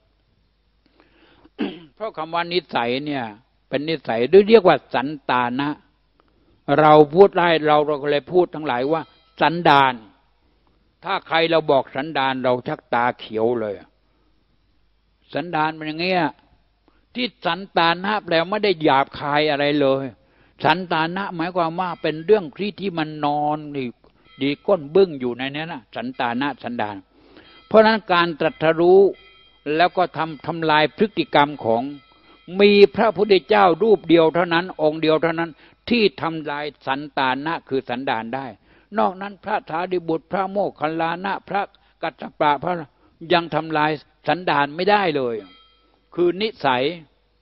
เพราะคำว่านิสัยเนี่ยเป็นนิสัยหรือเรียกว่าสันตานะเราพูดได้เราก็เลยพูดทั้งหลายว่าสันดานถ้าใครเราบอกสันดานเราชักตาเขียวเลยสันดานมันอย่างเงี้ยที่สันตานะแปลไม่ได้หยาบคายอะไรเลยสันตานะหมายความว่าเป็นเรื่องที่มันนอนดีก้นบึ้งอยู่ในนี้นะสันตานะสันดานเพราะนั้นการตรัสรู้แล้วก็ทำลายพฤติกรรมของมีพระพุทธเจ้ารูปเดียวเท่านั้นองค์เดียวเท่านั้นที่ทำลายสันตานะคือสันดานได้นอกนั้นพระสารีบุตรพระโมคคัลลานะพระกัสสปะพระยังทำลายสันดานไม่ได้เลยคือนิสัย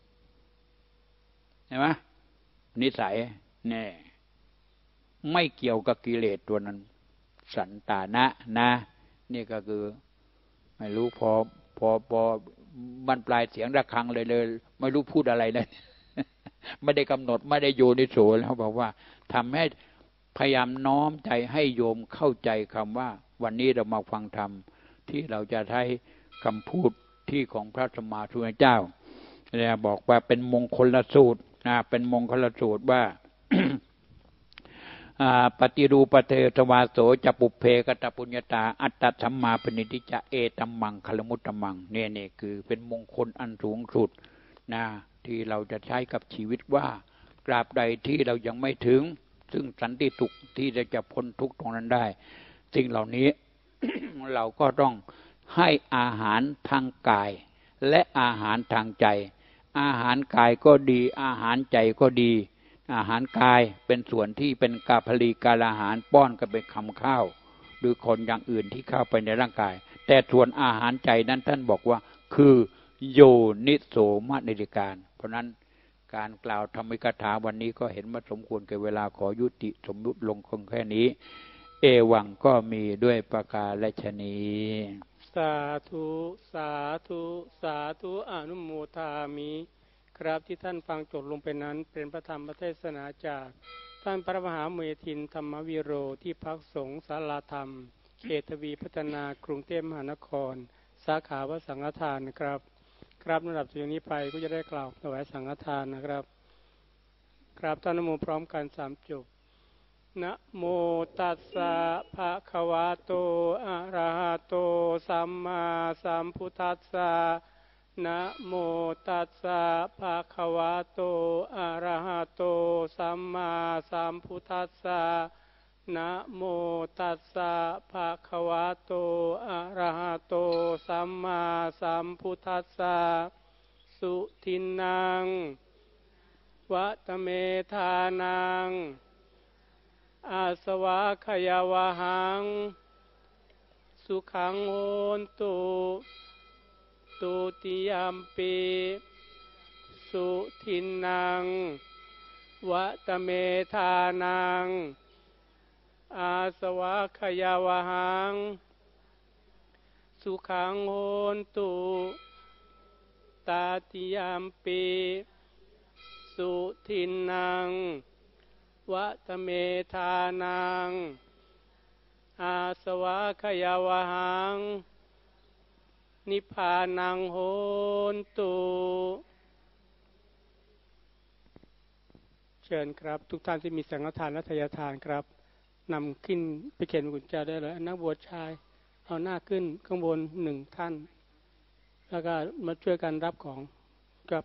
เห็นไหมนิสัยแน่ไม่เกี่ยวกับกิเลสตัวนั้นสันตานะนะนี่ก็คือไม่รู้พอมันปลายเสียงระฆังเลยไม่รู้พูดอะไรเลย ไม่ได้กำหนดไม่ได้โยนิโสแล้วบอกว่าทำให้พยายามน้อมใจให้โยมเข้าใจคำว่าวันนี้เรามาฟังธรรมที่เราจะใช้คำพูดที่ของพระสัมมาสัมพุทธเจ้าเนี่ยบอกว่าเป็นมงคลสูตรนะเป็นมงคลสูตรว่า ปฏิรูปเทสวาโสจะปุเพกตปุญญาตาอัตตสัมมาปณิทิจะเอตัมมังคลมุตตมังเนี่ยคือเป็นมงคลอันสูงสุดนะที่เราจะใช้กับชีวิตว่ากราบใดที่เรายังไม่ถึงซึ่งสันติสุขที่จะพ้นทุกข์ตรงนั้นได้สิ่งเหล่านี้ เราก็ต้องให้อาหารทางกายและอาหารทางใจอาหารกายก็ดีอาหารใจก็ดีอาหารกายเป็นส่วนที่เป็นกาพลีกาลอาหารป้อนกันเป็นคำข้าวหรือคนอย่างอื่นที่เข้าไปในร่างกายแต่ส่วนอาหารใจนั้นท่านบอกว่าคือโยนิโสมนสิการเพราะนั้นการกล่าวธรรมิกถาวันนี้ก็เห็นว่าสมควรแก่เวลาขอยุติสมยุติลงคงแค่นี้เอวังก็มีด้วยประกาศฉะนี้สาธุสาธุสาธุอนุโมทามิครับที่ท่านฟังจบลงไปนั้นเป็นพระธรรมเทศนาจากท่านพระมหาเมธินธรรมวิโรที่พักสงฆ์ศาลาธรรมเขตทวีพัฒนากรุงเทพมหานครสาขาวสังฆทานนะครับครับระดับจากนี้ไปก็จะได้กล่าวถวายสังฆทานนะครับกราบท่านนโมพร้อมกัน3 จบนะโมตัสสะภะคะวะโตอะระหะโตสัมมาสัมพุทธัสสะนะโมตัสสะภะคะวะโตอะระหะโตสัมมาสัมพุทธัสสะนะโมตัสสะภะคะวะโตอะระหะโตสัมมาสัมพุทธัสสะสุทินังวัตเมธานังอาสวะขยาวหังสุขังโหนตุตุติยัมปิสุทินังวัตเมธานังอาสวะขยาวหังสุขังโหนตุตาติยัมปิสุทินังวัตเมธานังอาสวะขยาวหังนิพพานังโหนตุเชิญครับทุกท่านที่มีสังฆทานและทายทานครับนำขึ้นไปเขียนกุญแจได้เลยนักบวชชายเอาหน้าขึ้นข้างบน1 ท่านแล้วก็มาช่วยกันรับของครับ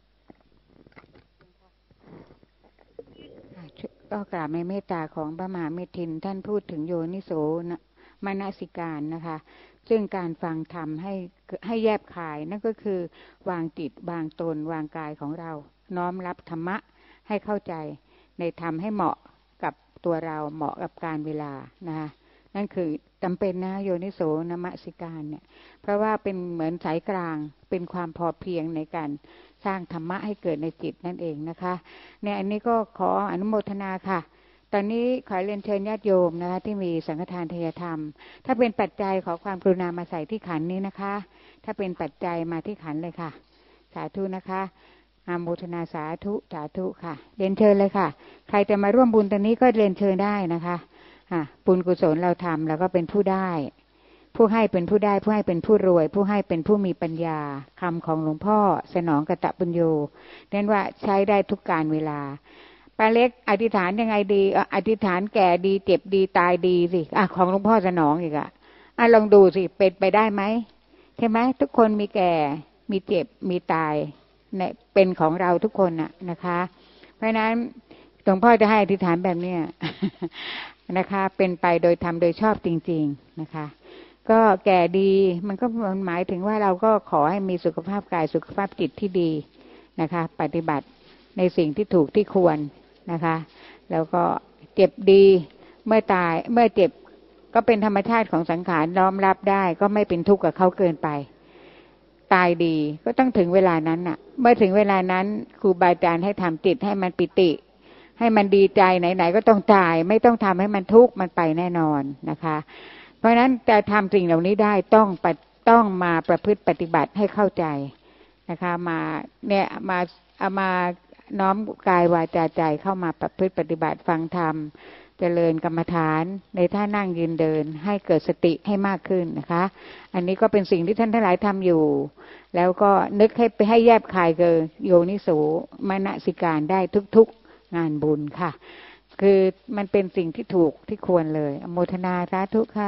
ก็กราบในเมตตาของพระมหาเมธินท่านพูดถึงโยนิโสมนสิการนะคะซึ่งการฟังธรรมให้แยบคายนั่นก็คือวางจิตวางตนวางกายของเราน้อมรับธรรมะให้เข้าใจในธรรมให้เหมาะกับตัวเราเหมาะกับการเวลานะคะนั่นคือจำเป็นนะโยนิโสมนสิการเนี่ยเพราะว่าเป็นเหมือนสายกลางเป็นความพอเพียงในการสร้างธรรมะให้เกิดในจิตนั่นเองนะคะเนี่ยอันนี้ก็ขออนุโมทนาค่ะตอนนี้ขอเรียนเชิญญาติโยมนะคะที่มีสังฆทานทายธรรมถ้าเป็นปัจจัยขอความกรุณามาใส่ที่ขันนี้นะคะถ้าเป็นปัจจัยมาที่ขันเลยค่ะสาธุนะคะอนุโมทนาสาธุสาธุค่ะเรียนเชิญเลยค่ะใครจะมาร่วมบุญตอนนี้ก็เรียนเชิญได้นะคะบุญกุศลเราทำแล้วก็เป็นผู้ได้ผู้ให้เป็นผู้ได้ผู้ให้เป็นผู้รวยผู้ให้เป็นผู้มีปัญญาคำของหลวงพ่อสนองกตปุญโญเน้นว่าใช้ได้ทุกการเวลาป้าเล็กอธิษฐานยังไงดีอธิษฐานแก่ดีเจ็บดีตายดีสิของหลวงพ่อสนองอีกลองดูสิเป็นไปได้ไหมใช่ไหมทุกคนมีแก่มีเจ็บมีตายเนี่ยเป็นของเราทุกคนนะคะเพราะฉะนั้นหลวงพ่อจะให้อธิษฐานแบบนี้นะคะเป็นไปโดยธรรมโดยชอบจริงๆนะคะก็แก่ดีมันก็หมายถึงว่าเราก็ขอให้มีสุขภาพกายสุขภาพจิตที่ดีนะคะปฏิบัติในสิ่งที่ถูกที่ควรนะคะแล้วก็เจ็บดีเมื่อตายเมื่อเจ็บก็เป็นธรรมชาติของสังขารน้อมรับได้ก็ไม่เป็นทุกข์กับเขาเกินไปตายดีก็ต้องถึงเวลานั้นเมื่อถึงเวลานั้นครูบาอาจารย์ให้ทำจิตให้มันปิติให้มันดีใจไหนๆก็ต้องตายไม่ต้องทำให้มันทุกข์มันไปแน่นอนนะคะเพราะฉะนั้นจะทำสิ่งเหล่านี้ได้ต้องมาประพฤติปฏิบัติให้เข้าใจนะคะมาเนี่ยมาน้อมกายวาจาใจเข้ามาประพฤติปฏิบัติฟังธรรมเจริญกรรมฐานในท่านั่งยืนเดินให้เกิดสติให้มากขึ้นนะคะอันนี้ก็เป็นสิ่งที่ท่านทั้งหลายทำอยู่แล้วก็นึกให้แยบคายเกินโยนิโสมนสิการได้ทุกๆงานบุญค่ะคือมันเป็นสิ่งที่ถูกที่ควรเลยอนุโมทนาสาธุค่ะ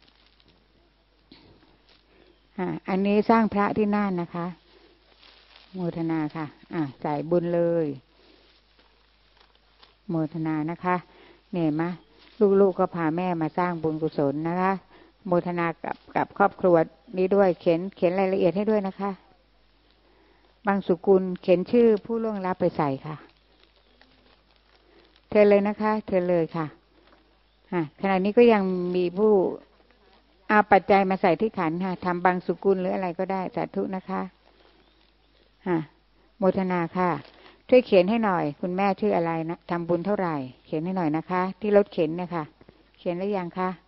อันนี้สร้างพระที่น่านนะคะโมทนาค่ะใส่บุญเลยโมทนานะคะเนี่ยมะลูกๆก็พาแม่มาสร้างบุญกุศลนะคะโมทนากับครอบครัวนี้ด้วยเขียนรายละเอียดให้ด้วยนะคะบางสุกุลเขียนชื่อผู้ล่วงลับไปใส่ค่ะเธอเลยนะคะเธอเลยค่ะขณะนี้ก็ยังมีผู้เอาปัจจัยมาใส่ที่ขันค่ะทำบางสุกุลหรืออะไรก็ได้สาธุนะคะโมทนาค่ะช่วยเขียนให้หน่อยคุณแม่ชื่ออะไรนะทำบุญเท่าไหร่เขียนให้หน่อยนะคะที่รถเข็นเนี่ยค่ะเขียนแล้วยังคะ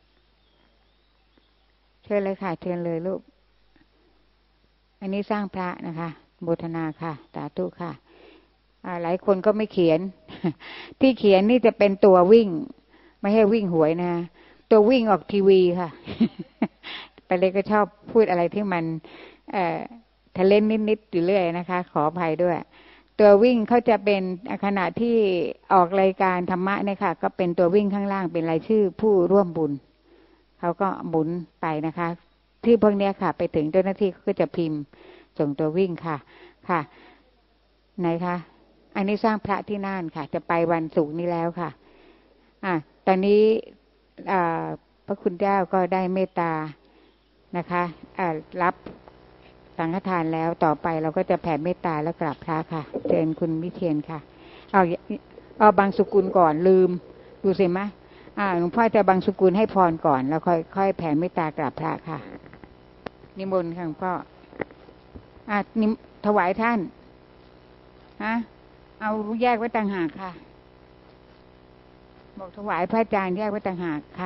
เชิญเลยค่ะเชิญเลยลูกอันนี้สร้างพระนะคะโมทนาค่ะสาธุค่ะหลายคนก็ไม่เขียน ที่เขียนนี่จะเป็นตัววิ่งไม่ให้วิ่งหวยนะตัววิ่งออกทีวีค่ะ ไปเลยก็ชอบพูดอะไรที่มันทะเลนนิดๆอยู่เรื่อยนะคะขออภัยด้วยตัววิ่งเขาจะเป็นขณะที่ออกรายการธรรมะเนี่ยค่ะก็เป็นตัววิ่งข้างล่างเป็นรายชื่อผู้ร่วมบุญเขาก็หมุนไปนะคะที่พวกนี้ค่ะไปถึงเจ้าหน้าที่ก็จะพิมพ์ส่งตัววิ่งค่ะค่ะไหนคะอันนี้สร้างพระที่น่านค่ะจะไปวันศุกร์นี้แล้วค่ะตอนนี้พระคุณเจ้าก็ได้เมตตานะคะรับสังฆทานแล้วต่อไปเราก็จะแผ่เมตตาแล้วกราบพระค่ะเชิญคุณวิเทียนค่ะเอาบางสุกุลก่อนลืมดูสิมะหลวงพ่อจะบางสุกุลให้พรก่อนแล้วค่อยแผ่เมตตากราบพระค่ะนิมนต์ค่ะหลวงพ่อถวายท่านเอาแยกไว้ต่างหากค่ะบอกถวายพระอาจารย์แยกไว้ต่างหากค่ะ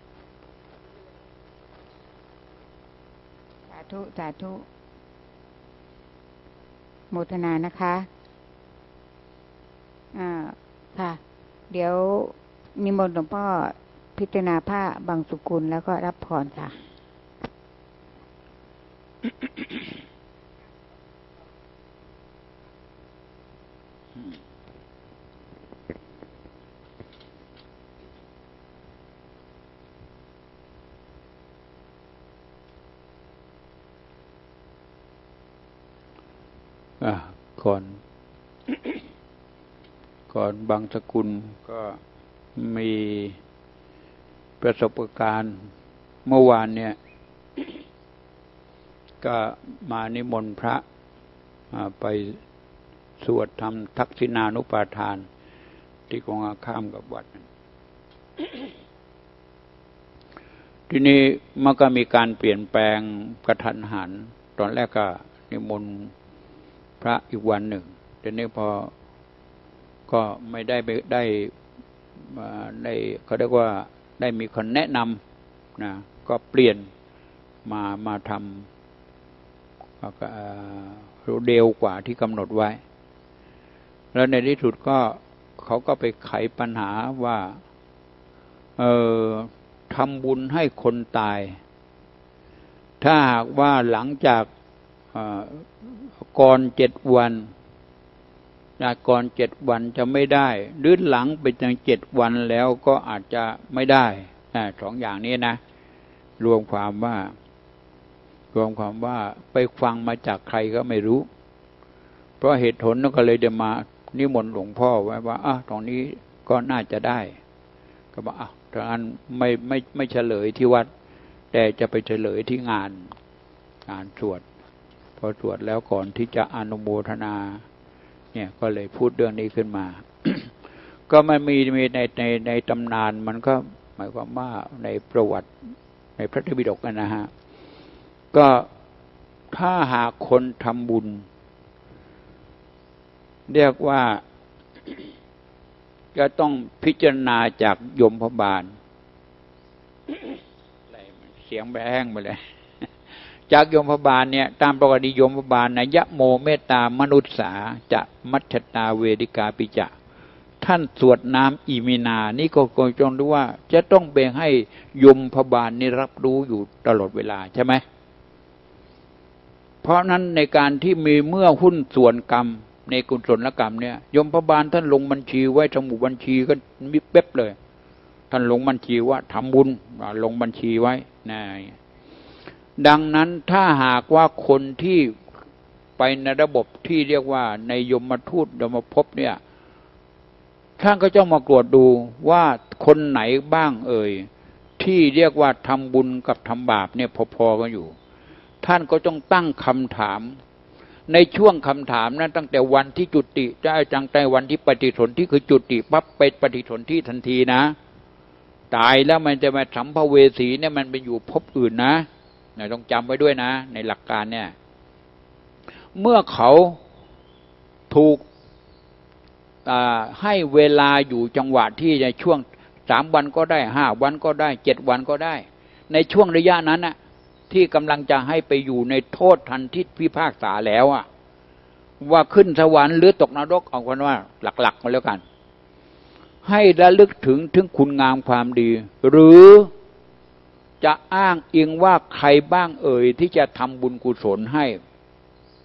สาธุสาธุโมทนานะคะค่ะ เดี๋ยวนิมนต์หลวงพ่อพิจารณาผ้าบางสุกุลแล้วก็รับพรค่ะก่อนบางสกุลก็มีประสบการณ์เมื่อวานเนี่ยก็มานิมนต์พระไปสวดทำทักษิณานุปาทานที่กองอาข้ามกับวัด ทีนี้มันก็มีการเปลี่ยนแปลงกระทันหันตอนแรกก็นิมนต์พระอีกวันหนึ่งทีนี้พอก็ไม่ได้เขาเรียกว่าได้มีคนแนะนำนะก็เปลี่ยนมาทำเร็วกว่าที่กำหนดไว้แล้วในที่สุดก็เขาก็ไปไขปัญหาว่าทำบุญให้คนตายถ้าหากว่าหลังจากก่อน7 วันก่อน7 วันจะไม่ได้หรือหลังไปถึง7 วันแล้วก็อาจจะไม่ได้2 อย่างนี้นะรวมความว่าไปฟังมาจากใครก็ไม่รู้เพราะเหตุผลก็เลยเดี๋ยวมานิมนต์หลวงพ่อไว้ว่าตรงนี้ก็น่าจะได้ก็บอกตอนนั้นไม่เฉลยที่วัดแต่จะไปเฉลยที่งานสวดพอสวดแล้วก่อนที่จะอนุโมทนาเนี่ยก็เลยพูดเรื่องนี้ขึ้นมา ก็มันมีในตำนานมันก็หมายความว่าในประวัติในพระไตรปิฎกนะฮะก็ถ้าหากคนทำบุญเรียกว่าก็ต้องพิจารณาจากยมพบาลอะไรเสียงแห้งไปเลยจากยมพบาลเนี่ยตามปกติยมพบาลนะยะโมเมตตามนุษสาจะมัชฌตาเวดิกาปิจะท่านสวดน้ำอิมินานี่ก็จงรู้ว่าจะต้องแบ่งให้ยมพบาลนี่รับรู้อยู่ตลอดเวลาใช่ไหมเพราะนั้นในการที่มีเมื่อหุ้นส่วนกรรมในกุศลกรรมเนี่ยยมพบาลท่านลงบัญชีไว้สมุดบัญชีก็มิบเป๊บเลยท่านลงบัญชีว่าทำบุญลงบัญชีไว้นะดังนั้นถ้าหากว่าคนที่ไปในระบบที่เรียกว่าในยมทูตยมภพเนี่ยท่านก็จะมากรวจดูว่าคนไหนบ้างที่เรียกว่าทำบุญกับทำบาปเนี่ยพอๆกันอยู่ท่านก็ต้องตั้งคำถามในช่วงคำถามนั้นตั้งแต่วันที่จุติจะจังแต่วันที่ปฏิสนธิคือจุติปั๊บไปปฏิสนธิทันทีนะตายแล้วมันจะมาสัมภเวสีเนี่ยมันไปอยู่ภพอื่นนะต้องจำไว้ด้วยนะในหลักการเนี่ยเมื่อเขาถูกให้เวลาอยู่จังหวะที่ในช่วง3 วันก็ได้5 วันก็ได้7 วันก็ได้ในช่วงระยะนั้นน่ะที่กำลังจะให้ไปอยู่ในโทษทันที่พิพากษาแล้วว่าขึ้นสวรรค์หรือตกนรกเอากันว่าหลักๆมาแล้วกันให้ระลึกถึงคุณงามความดีหรือจะอ้างอิงว่าใครบ้างที่จะทำบุญกุศลให้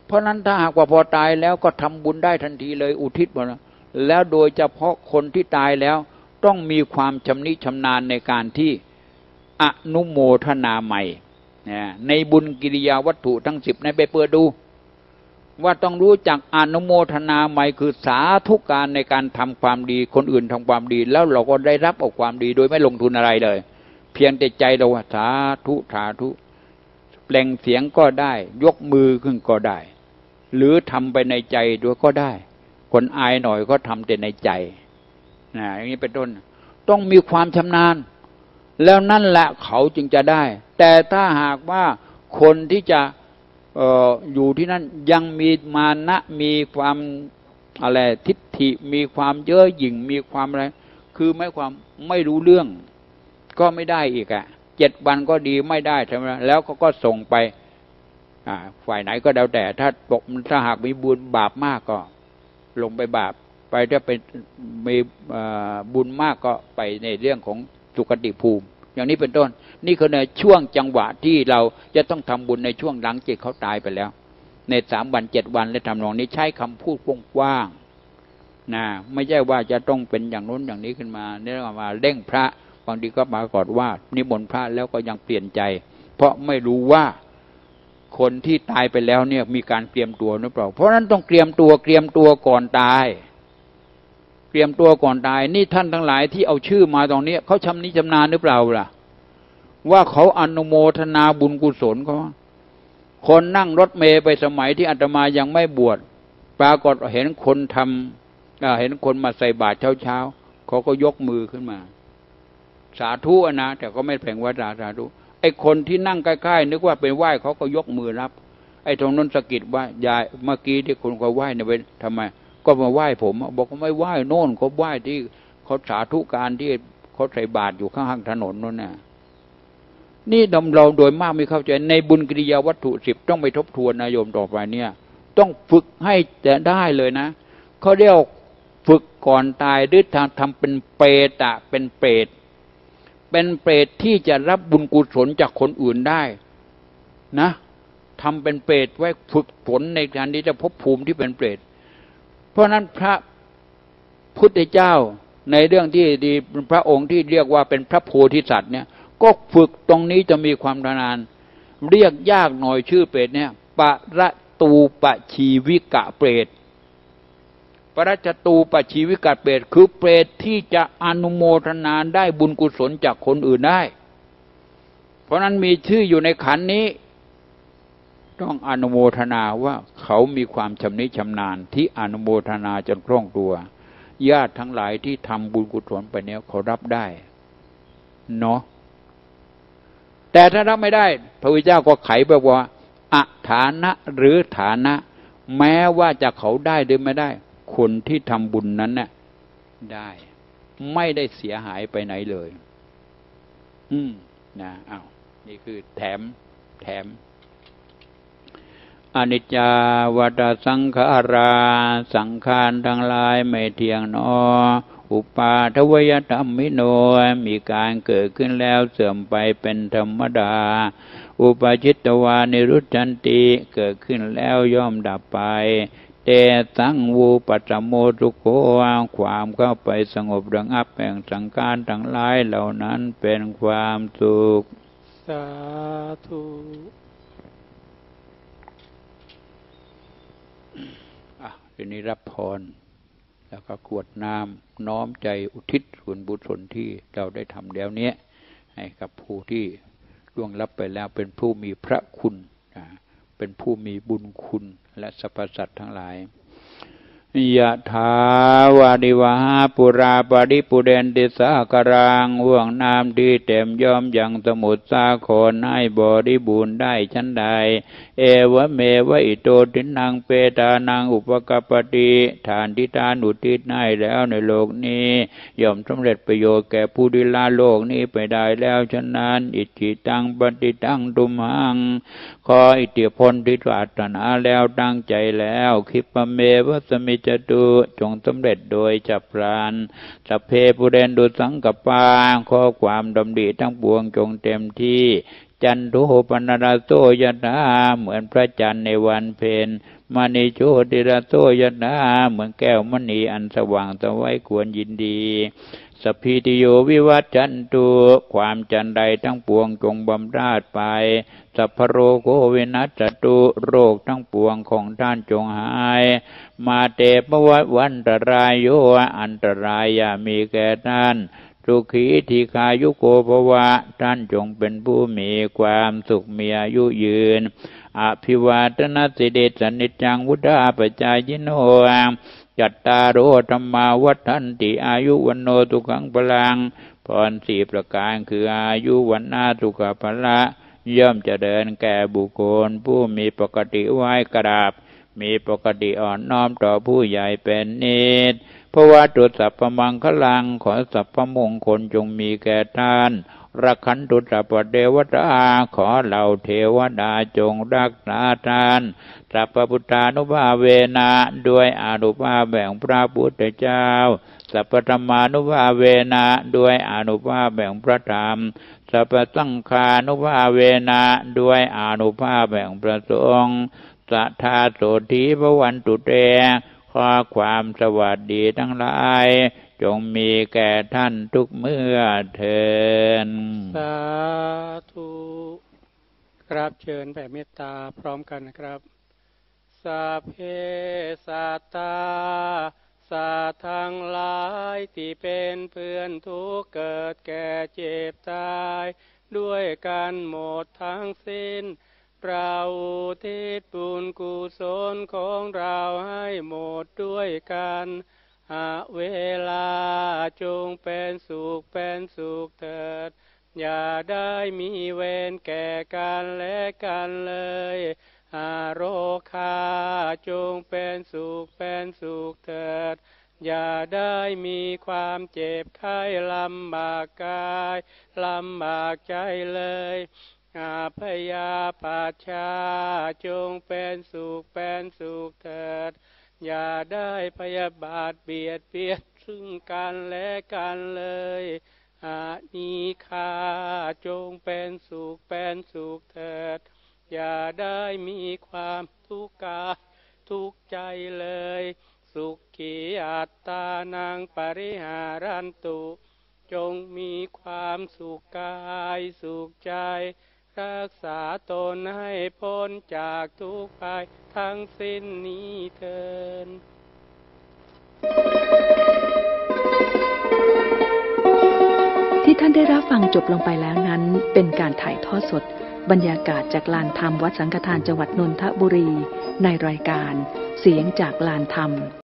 เพราะนั้นถ้าหากว่าพอตายแล้วก็ทำบุญได้ทันทีเลยอุทิศหมดแล้วโดยเฉพาะคนที่ตายแล้วต้องมีความชำนิชำนาญในการที่อนุโมทนาใหม่ในบุญกิริยาวัตถุทั้ง10นั้นไปเปิดดูว่าต้องรู้จักอนุโมทนาใหม่คือสาธุการในการทำความดีคนอื่นทำความดีแล้วเราก็ได้รับเอาความดีโดยไม่ลงทุนอะไรเลยเพียงแต่ใจเราสาธุสาธุเปล่งเสียงก็ได้ยกมือขึ้นก็ได้หรือทำไปในใจด้วยก็ได้คนอายหน่อยก็ทำแต่ในใจอย่างนี้เป็นต้นต้องมีความชำนาญแล้วนั่นแหละเขาจึงจะได้แต่ถ้าหากว่าคนที่จะอยู่ที่นั่นยังมีมานะมีความอะไรทิฏฐิมีความเย่อหยิ่งมีความอะไรคือไม่ความไม่รู้เรื่องก็ไม่ได้อีก7 วันก็ดีไม่ได้ใช่ไหมแล้วก็ส่งไปฝ่ายไหนก็แล้วแต่ถ้าหากมีบุญบาปมากก็ลงไปบาปไปถ้าเป็นมีบุญมากก็ไปในเรื่องของสุคติภูมิอย่างนี้เป็นต้นนี่คือในช่วงจังหวะที่เราจะต้องทำบุญในช่วงหลังจากเขาตายไปแล้วใน3 วัน 7 วันและทำนองนี้ใช้คำพูดกว้างๆไม่ใช่ว่าจะต้องเป็นอย่างนู้นอย่างนี้ขึ้นมาเนี่ยมาเร่งพระบางทีก็ปรากฏว่านิมนต์พระแล้วก็ยังเปลี่ยนใจเพราะไม่รู้ว่าคนที่ตายไปแล้วเนี่ยมีการเตรียมตัวหรือเปล่าเพราะฉะนั้นต้องเตรียมตัวก่อนตายเตรียมตัวก่อนตายนี่ท่านทั้งหลายที่เอาชื่อมาตรงนี้เขาชำนิชำนาญหรือเปล่าล่ะว่าเขาอนุโมทนาบุญกุศลเขาคนนั่งรถเมล์ไปสมัยที่อาตมายังไม่บวชปรากฏเห็นคนเห็นคนมาใส่บาตรเช้าเขาก็ยกมือขึ้นมาสาธุนะแต่ก็ไม่แผงว่าสาธุไอ้คนที่นั่งใกล้ๆนึกว่าเป็นไหว้เขาก็ยกมือรับไอ้ตรงนั้นสะกิดว่ายายเมื่อกี้ที่คนเขาไหว้เนี่ยเป็นทำไมก็มาไหว้ผมบอกว่าไม่ไหว้โน่นเขาไหว้ที่เขาสาธุการที่เขาใส่บาตรอยู่ข้างถนนนั่นน่ะนี่เราโดยมากไม่เข้าใจในบุญกิริยาวัตถุ10ต้องไปทบทวนนะโยมต่อไปเนี่ยต้องฝึกให้แต่ได้เลยนะเขาเรียกฝึกก่อนตายหรือทำเป็นเปรตเป็นเปรตที่จะรับบุญกุศลจากคนอื่นได้นะทำเป็นเปรตไว้ฝึกฝนในการที่จะพบภูมิที่เป็นเปรตเพราะนั้นพระพุทธเจ้าในเรื่องที่ดีพระองค์ที่เรียกว่าเป็นพระโพธิสัตว์เนี่ยก็ฝึกตรงนี้จะมีความชำนาญเรียกยากหน่อยชื่อเปรตเนี่ยปะตูปชีวิกะเปรตปรัจตูปชีวิกะเปรตคือเปรตที่จะอนุโมทนาได้บุญกุศลจากคนอื่นได้เพราะนั้นมีชื่ออยู่ในขันธ์นี้ต้องอนุโมทนาว่าเขามีความชำนิชำนาญที่อนุโมทนาจนคล่องตัวญาติทั้งหลายที่ทำบุญกุศลไปเนี่ยเขารับได้เนาะแต่ถ้ารับไม่ได้พระพุทธเจ้าก็ไขบอกว่าอฐานะหรือฐานะแม้ว่าจะเขาได้หรือไม่ได้คนที่ทำบุญนั้นน่ะได้ไม่ได้เสียหายไปไหนเลยนี่คือแถมอนิจจาวัฏสังขาราสังขารทั้งหลายไม่เที่ยงหนออุปาทวยธรรมิโนมีการเกิดขึ้นแล้วเสื่อมไปเป็นธรรมดาอุปาชิตวานิรุตชันติเกิดขึ้นแล้วย่อมดับไปเตสังวูปัสสโมทุโขความเข้าไปสงบระงับแห่งสังขารทั้งหลายเหล่านั้นเป็นความสุขสาธุทีนี้รับพรแล้วก็กรวดน้ำน้อมใจอุทิศส่วนบุญส่วนที่เราได้ทำแล้วเนี้ยให้กับผู้ที่ล่วงลับไปแล้วเป็นผู้มีพระคุณเป็นผู้มีบุญคุณและสรรพสัตว์ทั้งหลายยะถาวาริวหาปุราปริปุเรนติสากรังห่วงน้ำที่เต็มย่อมยังสมุทรสาครให้บริบูรณ์ได้ชั้นใดเอวะเมวะอิโตทินังเปตานังอุปกัปปติทานที่ทานอุทิศให้แล้วในโลกนี้ย่อมสำเร็จประโยชน์แก่ผู้ที่ละโลกนี้ไปได้แล้วฉะนั้นอิทธิตังปฏิตังตุมหังขออิทธิพลที่ปรารถนาแล้วตั้งใจแล้วคิปเมวะสมิจตุจงสำเร็จโดยฉับพลันสัพเพปุเรนตุสังกปาขอความดำริทั้งปวงจงเต็มที่จันโทปนรโสยถาเหมือนพระจันทร์ในวันเพ็ญมณีโชติรโสยถาเหมือนแก้วมณีอันสว่างสวัยควรยินดีสัพพิติโยวิวัชชันตุความจันใดทั้งปวงจงบำราดไปสัพพโรโควินัสสตุโรคทั้งปวงของท่านจงหายมาเตปวัฏวันตรายโยอันตรายอย่ามีแก่ท่านสุขีทีคายุโกภวะท่านจงเป็นผู้มีความสุขมีอายุยืนอภิวาทนาสิเดชนิจจังวุฒาปจายโนจัตตารโอธรรมาวัฏันติอายุวันโนสุขังพลังพรสี่ประการคืออายุวันนาสุขภละย่อมเจริญแก่บุคคลผู้มีปกติไหว้กราบมีปกติอ่อนน้อมต่อผู้ใหญ่เป็นนิจเพราะว่าตุสัพพมังคลังขอสัพพมงคลจงมีแก่ท่านรักขันตุสัพพเทวตาขอเหล่าเทวดาจงรักษาท่านสัพพพุทธานุภาเวนะด้วยอานุภาพแห่งพระพุทธเจ้าสัพพธรรมานุภาเวนะด้วยอานุภาพแห่งพระธรรมสัพพสังฆานุภาเวนะด้วยอานุภาพแห่งพระสงฆ์สัทธาโสธีภวันตุเตขอความสวัสดีทั้งหลายจงมีแก่ท่านทุกเมื่อเทินสาธุครับเชิญแผ่เมตตาพร้อมกันนะครับสัพเพสัตตาสัตว์ทั้งหลายที่เป็นเพื่อนทุกข์เกิดแก่เจ็บตายด้วยกันหมดทั้งสิ้นเราอุทิศบุญกุศลของเราให้หมดด้วยกันเวลาจงเป็นสุขเถิดอย่าได้มีเวรแก่กันและกันเลยโรคาจงเป็นสุขเถิดอย่าได้มีความเจ็บไข้ลำบากกายลำบากใจเลยพยาปาชาจงเป็นสุขเถิดอย่าได้พยาบาทเบียดซึ่งกันและกันเลยนิฆาจงเป็นสุขเถิดอย่าได้มีความทุกข์กายทุกข์ใจเลยสุขีอัตตานังปริหารันตุจงมีความสุขกายสุขใจรักษาตนให้พ้นจากทุกข์ภัยทั้งสิ้นนี้เถิดที่ท่านได้รับฟังจบลงไปแล้วนั้นเป็นการถ่ายทอดสดบรรยากาศจากลานธรรมวัดสังฆทานจังหวัดนนทบุรีในรายการเสียงจากลานธรรม